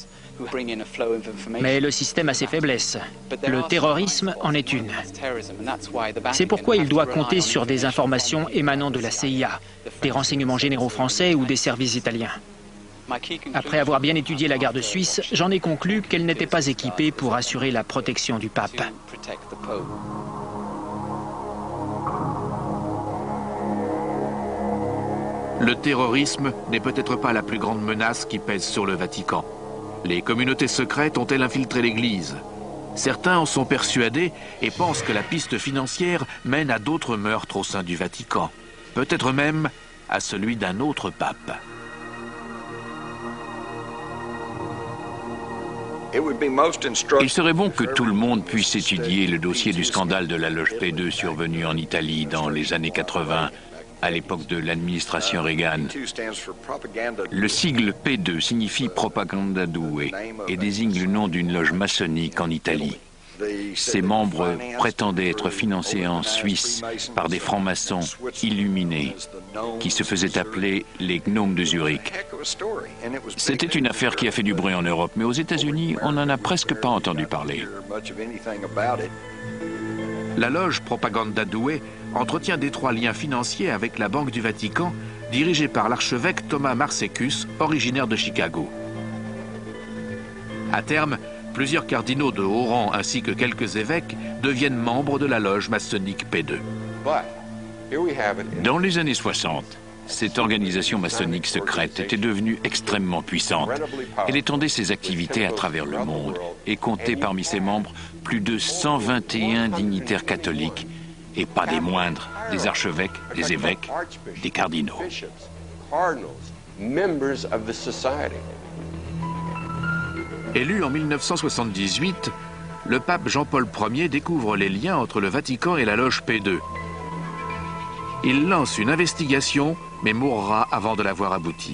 Mais le système a ses faiblesses. Le terrorisme en est une. C'est pourquoi il doit compter sur des informations émanant de la C I A, des renseignements généraux français ou des services italiens. Après avoir bien étudié la garde suisse, j'en ai conclu qu'elle n'était pas équipée pour assurer la protection du pape. Le terrorisme n'est peut-être pas la plus grande menace qui pèse sur le Vatican. Les communautés secrètes ont-elles infiltré l'Église? Certains en sont persuadés et pensent que la piste financière mène à d'autres meurtres au sein du Vatican. Peut-être même à celui d'un autre pape. Il serait bon que tout le monde puisse étudier le dossier du scandale de la loge P deux survenu en Italie dans les années quatre-vingt, à l'époque de l'administration Reagan. Le sigle P deux signifie Propaganda Due et désigne le nom d'une loge maçonnique en Italie. Ses membres prétendaient être financés en Suisse par des francs-maçons illuminés qui se faisaient appeler les gnomes de Zurich. C'était une affaire qui a fait du bruit en Europe, mais aux États-Unis, on n'en a presque pas entendu parler. La loge Propaganda Due entretient d'étroits liens financiers avec la Banque du Vatican, dirigée par l'archevêque Thomas Marsecus, originaire de Chicago. À terme, plusieurs cardinaux de haut rang ainsi que quelques évêques deviennent membres de la loge maçonnique P deux. Dans les années soixante, cette organisation maçonnique secrète était devenue extrêmement puissante. Elle étendait ses activités à travers le monde et comptait parmi ses membres plus de cent vingt et un dignitaires catholiques, et pas des moindres, des archevêques, des évêques, des cardinaux. Élu en mille neuf cent soixante-dix-huit, le pape Jean-Paul Ier découvre les liens entre le Vatican et la loge P deux. Il lance une investigation, mais mourra avant de la voir aboutir.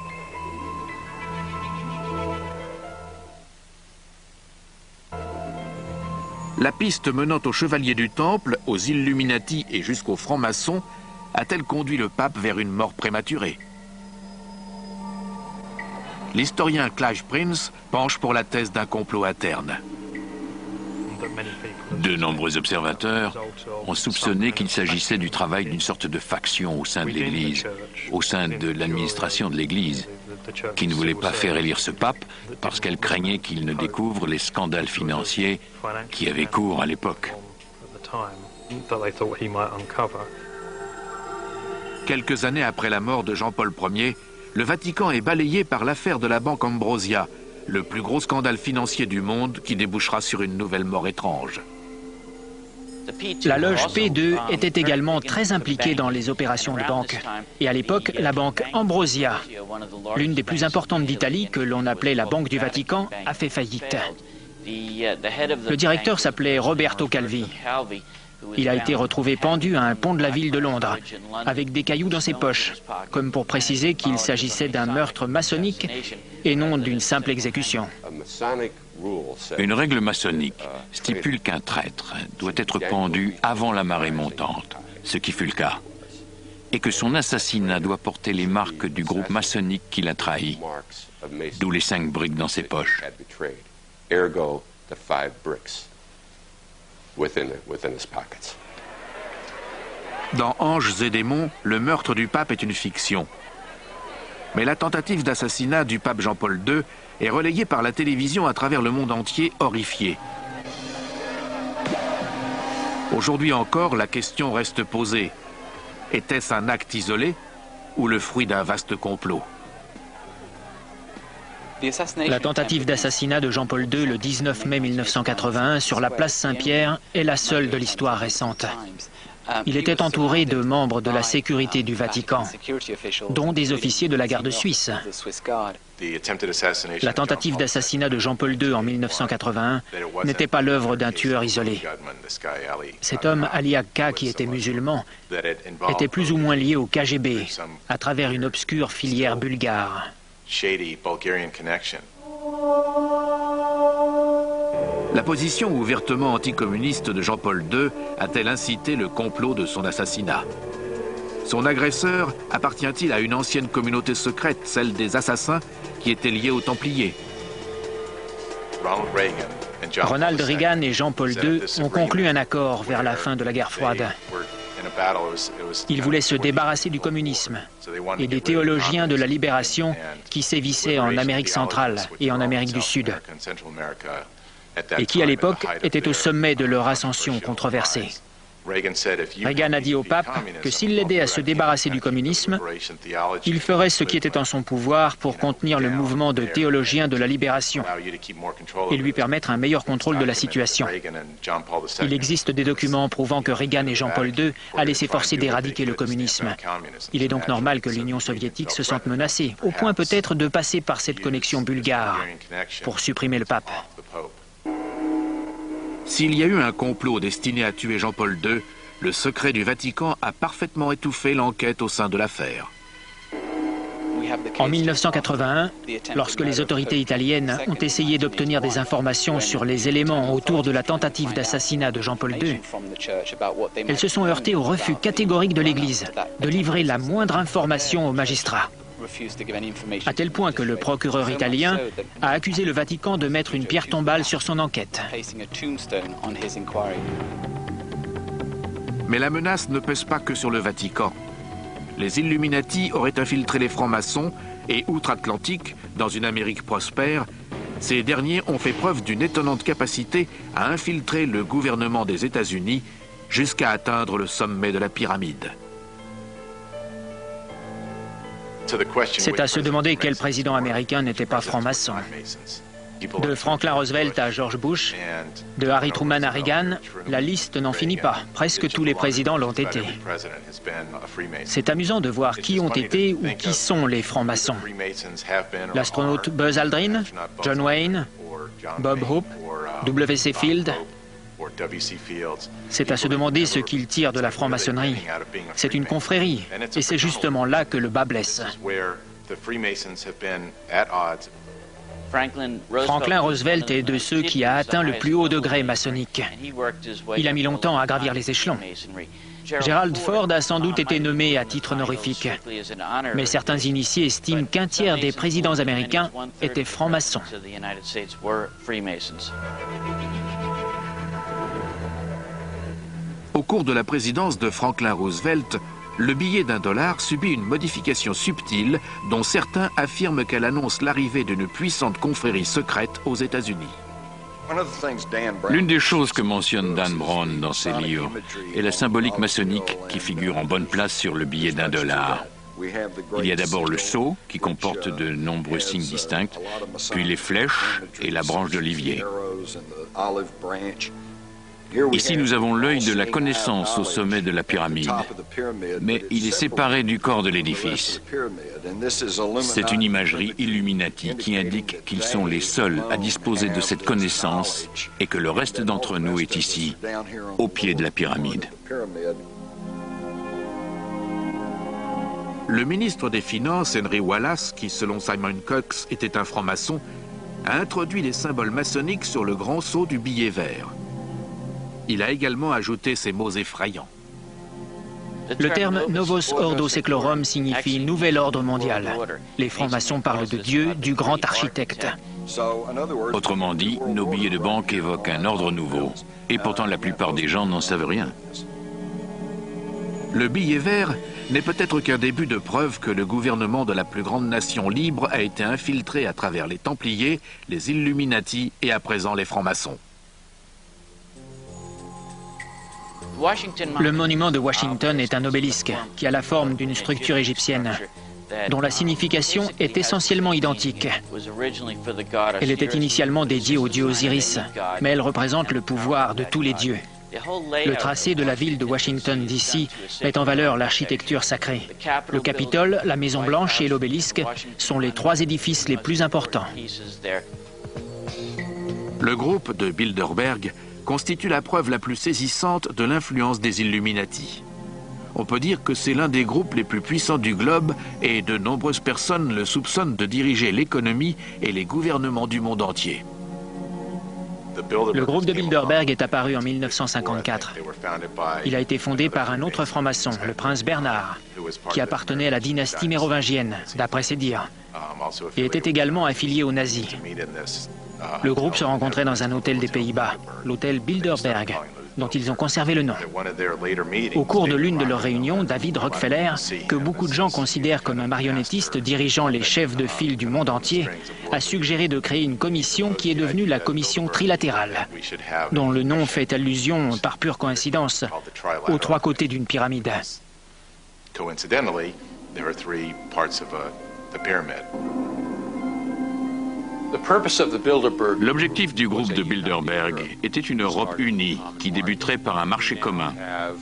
La piste menant aux chevaliers du Temple, aux Illuminati et jusqu'aux francs-maçons a-t-elle conduit le pape vers une mort prématurée? L'historien Clive Prince penche pour la thèse d'un complot interne. De nombreux observateurs ont soupçonné qu'il s'agissait du travail d'une sorte de faction au sein de l'Église, au sein de l'administration de l'Église, qui ne voulait pas faire élire ce pape parce qu'elle craignait qu'il ne découvre les scandales financiers qui avaient cours à l'époque. Quelques années après la mort de Jean-Paul Ier, le Vatican est balayé par l'affaire de la banque Ambrosia, le plus gros scandale financier du monde qui débouchera sur une nouvelle mort étrange. La loge P deux était également très impliquée dans les opérations de banque. Et à l'époque, la banque Ambrosia, l'une des plus importantes d'Italie, que l'on appelait la Banque du Vatican, a fait faillite. Le directeur s'appelait Roberto Calvi. Il a été retrouvé pendu à un pont de la ville de Londres, avec des cailloux dans ses poches, comme pour préciser qu'il s'agissait d'un meurtre maçonnique et non d'une simple exécution. Une règle maçonnique stipule qu'un traître doit être pendu avant la marée montante, ce qui fut le cas, et que son assassinat doit porter les marques du groupe maçonnique qu'il a trahi, d'où les cinq briques dans ses poches. Dans Anges et démons, le meurtre du pape est une fiction. Mais la tentative d'assassinat du pape Jean-Paul deux est relayée par la télévision à travers le monde entier, horrifié. Aujourd'hui encore, la question reste posée. Était-ce un acte isolé ou le fruit d'un vaste complot? La tentative d'assassinat de Jean-Paul deux le dix-neuf mai mille neuf cent quatre-vingt-un sur la place Saint-Pierre est la seule de l'histoire récente. Il était entouré de membres de la sécurité du Vatican, dont des officiers de la garde suisse. La tentative d'assassinat de Jean-Paul deux en mille neuf cent quatre-vingt-un n'était pas l'œuvre d'un tueur isolé. Cet homme, Ali Agca, qui était musulman, était plus ou moins lié au K G B, à travers une obscure filière bulgare. La position ouvertement anticommuniste de Jean-Paul deux a-t-elle incité le complot de son assassinat? Son agresseur appartient-il à une ancienne communauté secrète, celle des assassins, qui était liée aux Templiers? Ronald Reagan et Jean-Paul deux ont conclu un accord vers la fin de la guerre froide. Ils voulaient se débarrasser du communisme et des théologiens de la libération qui sévissaient en Amérique centrale et en Amérique du Sud, et qui à l'époque étaient au sommet de leur ascension controversée. Reagan a dit au pape que s'il l'aidait à se débarrasser du communisme, il ferait ce qui était en son pouvoir pour contenir le mouvement de théologiens de la libération et lui permettre un meilleur contrôle de la situation. Il existe des documents prouvant que Reagan et Jean-Paul deux allaient s'efforcer d'éradiquer le communisme. Il est donc normal que l'Union soviétique se sente menacée, au point peut-être de passer par cette connexion bulgare pour supprimer le pape. S'il y a eu un complot destiné à tuer Jean-Paul deux, le secret du Vatican a parfaitement étouffé l'enquête au sein de l'affaire. En mille neuf cent quatre-vingt-un, lorsque les autorités italiennes ont essayé d'obtenir des informations sur les éléments autour de la tentative d'assassinat de Jean-Paul deux, elles se sont heurtées au refus catégorique de l'Église de livrer la moindre information aux magistrats. À tel point que le procureur italien a accusé le Vatican de mettre une pierre tombale sur son enquête. Mais la menace ne pèse pas que sur le Vatican. Les Illuminati auraient infiltré les francs-maçons et, outre-Atlantique, dans une Amérique prospère, ces derniers ont fait preuve d'une étonnante capacité à infiltrer le gouvernement des États-Unis jusqu'à atteindre le sommet de la pyramide. C'est à se demander quel président américain n'était pas franc-maçon. De Franklin Roosevelt à George Bush, de Harry Truman à Reagan, la liste n'en finit pas. Presque tous les présidents l'ont été. C'est amusant de voir qui ont été ou qui sont les francs-maçons. L'astronaute Buzz Aldrin, John Wayne, Bob Hope, W C Field. C'est à se demander ce qu'ils tirent de la franc-maçonnerie. C'est une confrérie, et c'est justement là que le bas blesse. Franklin Roosevelt est de ceux qui a atteint le plus haut degré maçonnique. Il a mis longtemps à gravir les échelons. Gerald Ford a sans doute été nommé à titre honorifique, mais certains initiés estiment qu'un tiers des présidents américains étaient francs-maçons. Au cours de la présidence de Franklin Roosevelt, le billet d'un dollar subit une modification subtile dont certains affirment qu'elle annonce l'arrivée d'une puissante confrérie secrète aux États-Unis. L'une des choses que mentionne Dan Brown dans ses livres est la symbolique maçonnique qui figure en bonne place sur le billet d'un dollar. Il y a d'abord le sceau, qui comporte de nombreux signes distincts, puis les flèches et la branche d'olivier. Ici, nous avons l'œil de la connaissance au sommet de la pyramide, mais il est séparé du corps de l'édifice. C'est une imagerie Illuminati qui indique qu'ils sont les seuls à disposer de cette connaissance et que le reste d'entre nous est ici, au pied de la pyramide. Le ministre des Finances, Henry Wallace, qui selon Simon Cox était un franc-maçon, a introduit les symboles maçonniques sur le grand sceau du billet vert. Il a également ajouté ces mots effrayants. Le terme Novos Ordo Seclorum signifie Nouvel Ordre Mondial. Les francs-maçons parlent de Dieu, du grand architecte. Autrement dit, nos billets de banque évoquent un ordre nouveau, et pourtant la plupart des gens n'en savent rien. Le billet vert n'est peut-être qu'un début de preuve que le gouvernement de la plus grande nation libre a été infiltré à travers les Templiers, les Illuminati et à présent les francs-maçons. Le monument de Washington est un obélisque qui a la forme d'une structure égyptienne, dont la signification est essentiellement identique. Elle était initialement dédiée au dieu Osiris, mais elle représente le pouvoir de tous les dieux. Le tracé de la ville de Washington, D C met en valeur l'architecture sacrée. Le Capitole, la Maison Blanche et l'obélisque sont les trois édifices les plus importants. Le groupe de Bilderberg constitue la preuve la plus saisissante de l'influence des Illuminati. On peut dire que c'est l'un des groupes les plus puissants du globe et de nombreuses personnes le soupçonnent de diriger l'économie et les gouvernements du monde entier. Le groupe de Bilderberg est apparu en mille neuf cent cinquante-quatre. Il a été fondé par un autre franc-maçon, le prince Bernard, qui appartenait à la dynastie mérovingienne, d'après ses dires, et était également affilié aux nazis. Le groupe se rencontrait dans un hôtel des Pays-Bas, l'hôtel Bilderberg, dont ils ont conservé le nom. Au cours de l'une de leurs réunions, David Rockefeller, que beaucoup de gens considèrent comme un marionnettiste dirigeant les chefs de file du monde entier, a suggéré de créer une commission qui est devenue la commission trilatérale, dont le nom fait allusion, par pure coïncidence, aux trois côtés d'une pyramide. L'objectif du groupe de Bilderberg était une Europe unie qui débuterait par un marché commun.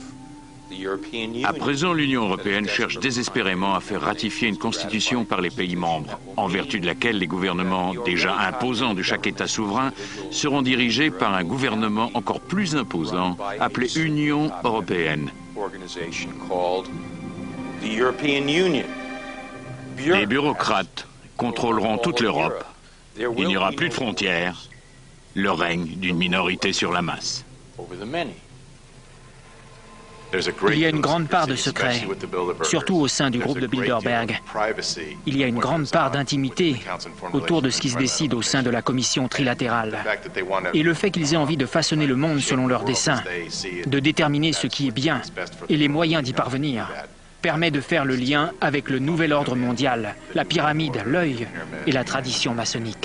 À présent, l'Union européenne cherche désespérément à faire ratifier une constitution par les pays membres, en vertu de laquelle les gouvernements déjà imposants de chaque État souverain seront dirigés par un gouvernement encore plus imposant, appelé Union européenne. Les bureaucrates contrôleront toute l'Europe. Il n'y aura plus de frontières, le règne d'une minorité sur la masse. Il y a une grande part de secret, surtout au sein du groupe de Bilderberg. Il y a une grande part d'intimité autour de ce qui se décide au sein de la commission trilatérale. Et le fait qu'ils aient envie de façonner le monde selon leurs desseins, de déterminer ce qui est bien et les moyens d'y parvenir, permet de faire le lien avec le nouvel ordre mondial, la pyramide, l'œil et la tradition maçonnique.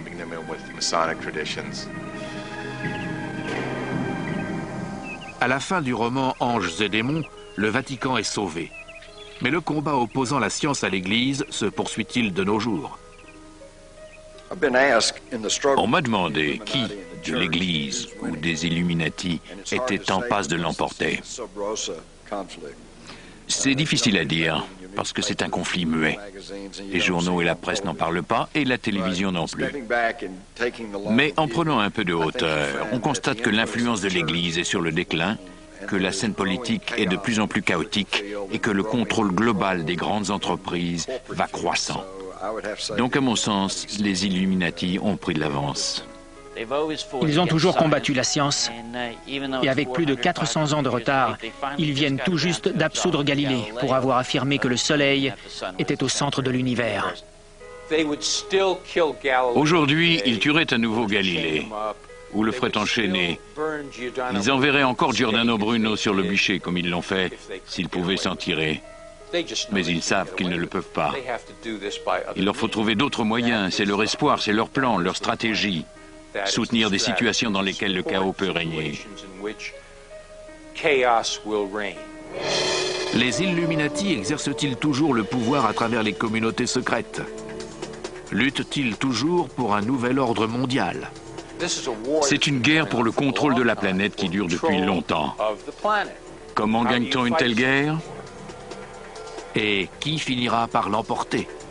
À la fin du roman Anges et démons, le Vatican est sauvé. Mais le combat opposant la science à l'Église se poursuit-il de nos jours? On m'a demandé qui, de l'Église ou des Illuminati, était en passe de l'emporter. C'est difficile à dire, parce que c'est un conflit muet. Les journaux et la presse n'en parlent pas, et la télévision non plus. Mais en prenant un peu de hauteur, on constate que l'influence de l'Église est sur le déclin, que la scène politique est de plus en plus chaotique, et que le contrôle global des grandes entreprises va croissant. Donc, à mon sens, les Illuminati ont pris de l'avance. Ils ont toujours combattu la science, et avec plus de quatre cents ans de retard, ils viennent tout juste d'absoudre Galilée pour avoir affirmé que le Soleil était au centre de l'univers. Aujourd'hui, ils tueraient à nouveau Galilée, ou le feraient enchaîner. Ils enverraient encore Giordano Bruno sur le bûcher, comme ils l'ont fait, s'ils pouvaient s'en tirer. Mais ils savent qu'ils ne le peuvent pas. Il leur faut trouver d'autres moyens, c'est leur espoir, c'est leur plan, leur stratégie. Soutenir des situations dans lesquelles le chaos peut régner. Les Illuminati exercent-ils toujours le pouvoir à travers les communautés secrètes? Luttent-ils toujours pour un nouvel ordre mondial? C'est une guerre pour le contrôle de la planète qui dure depuis longtemps. Comment gagne-t-on une telle guerre? Et qui finira par l'emporter?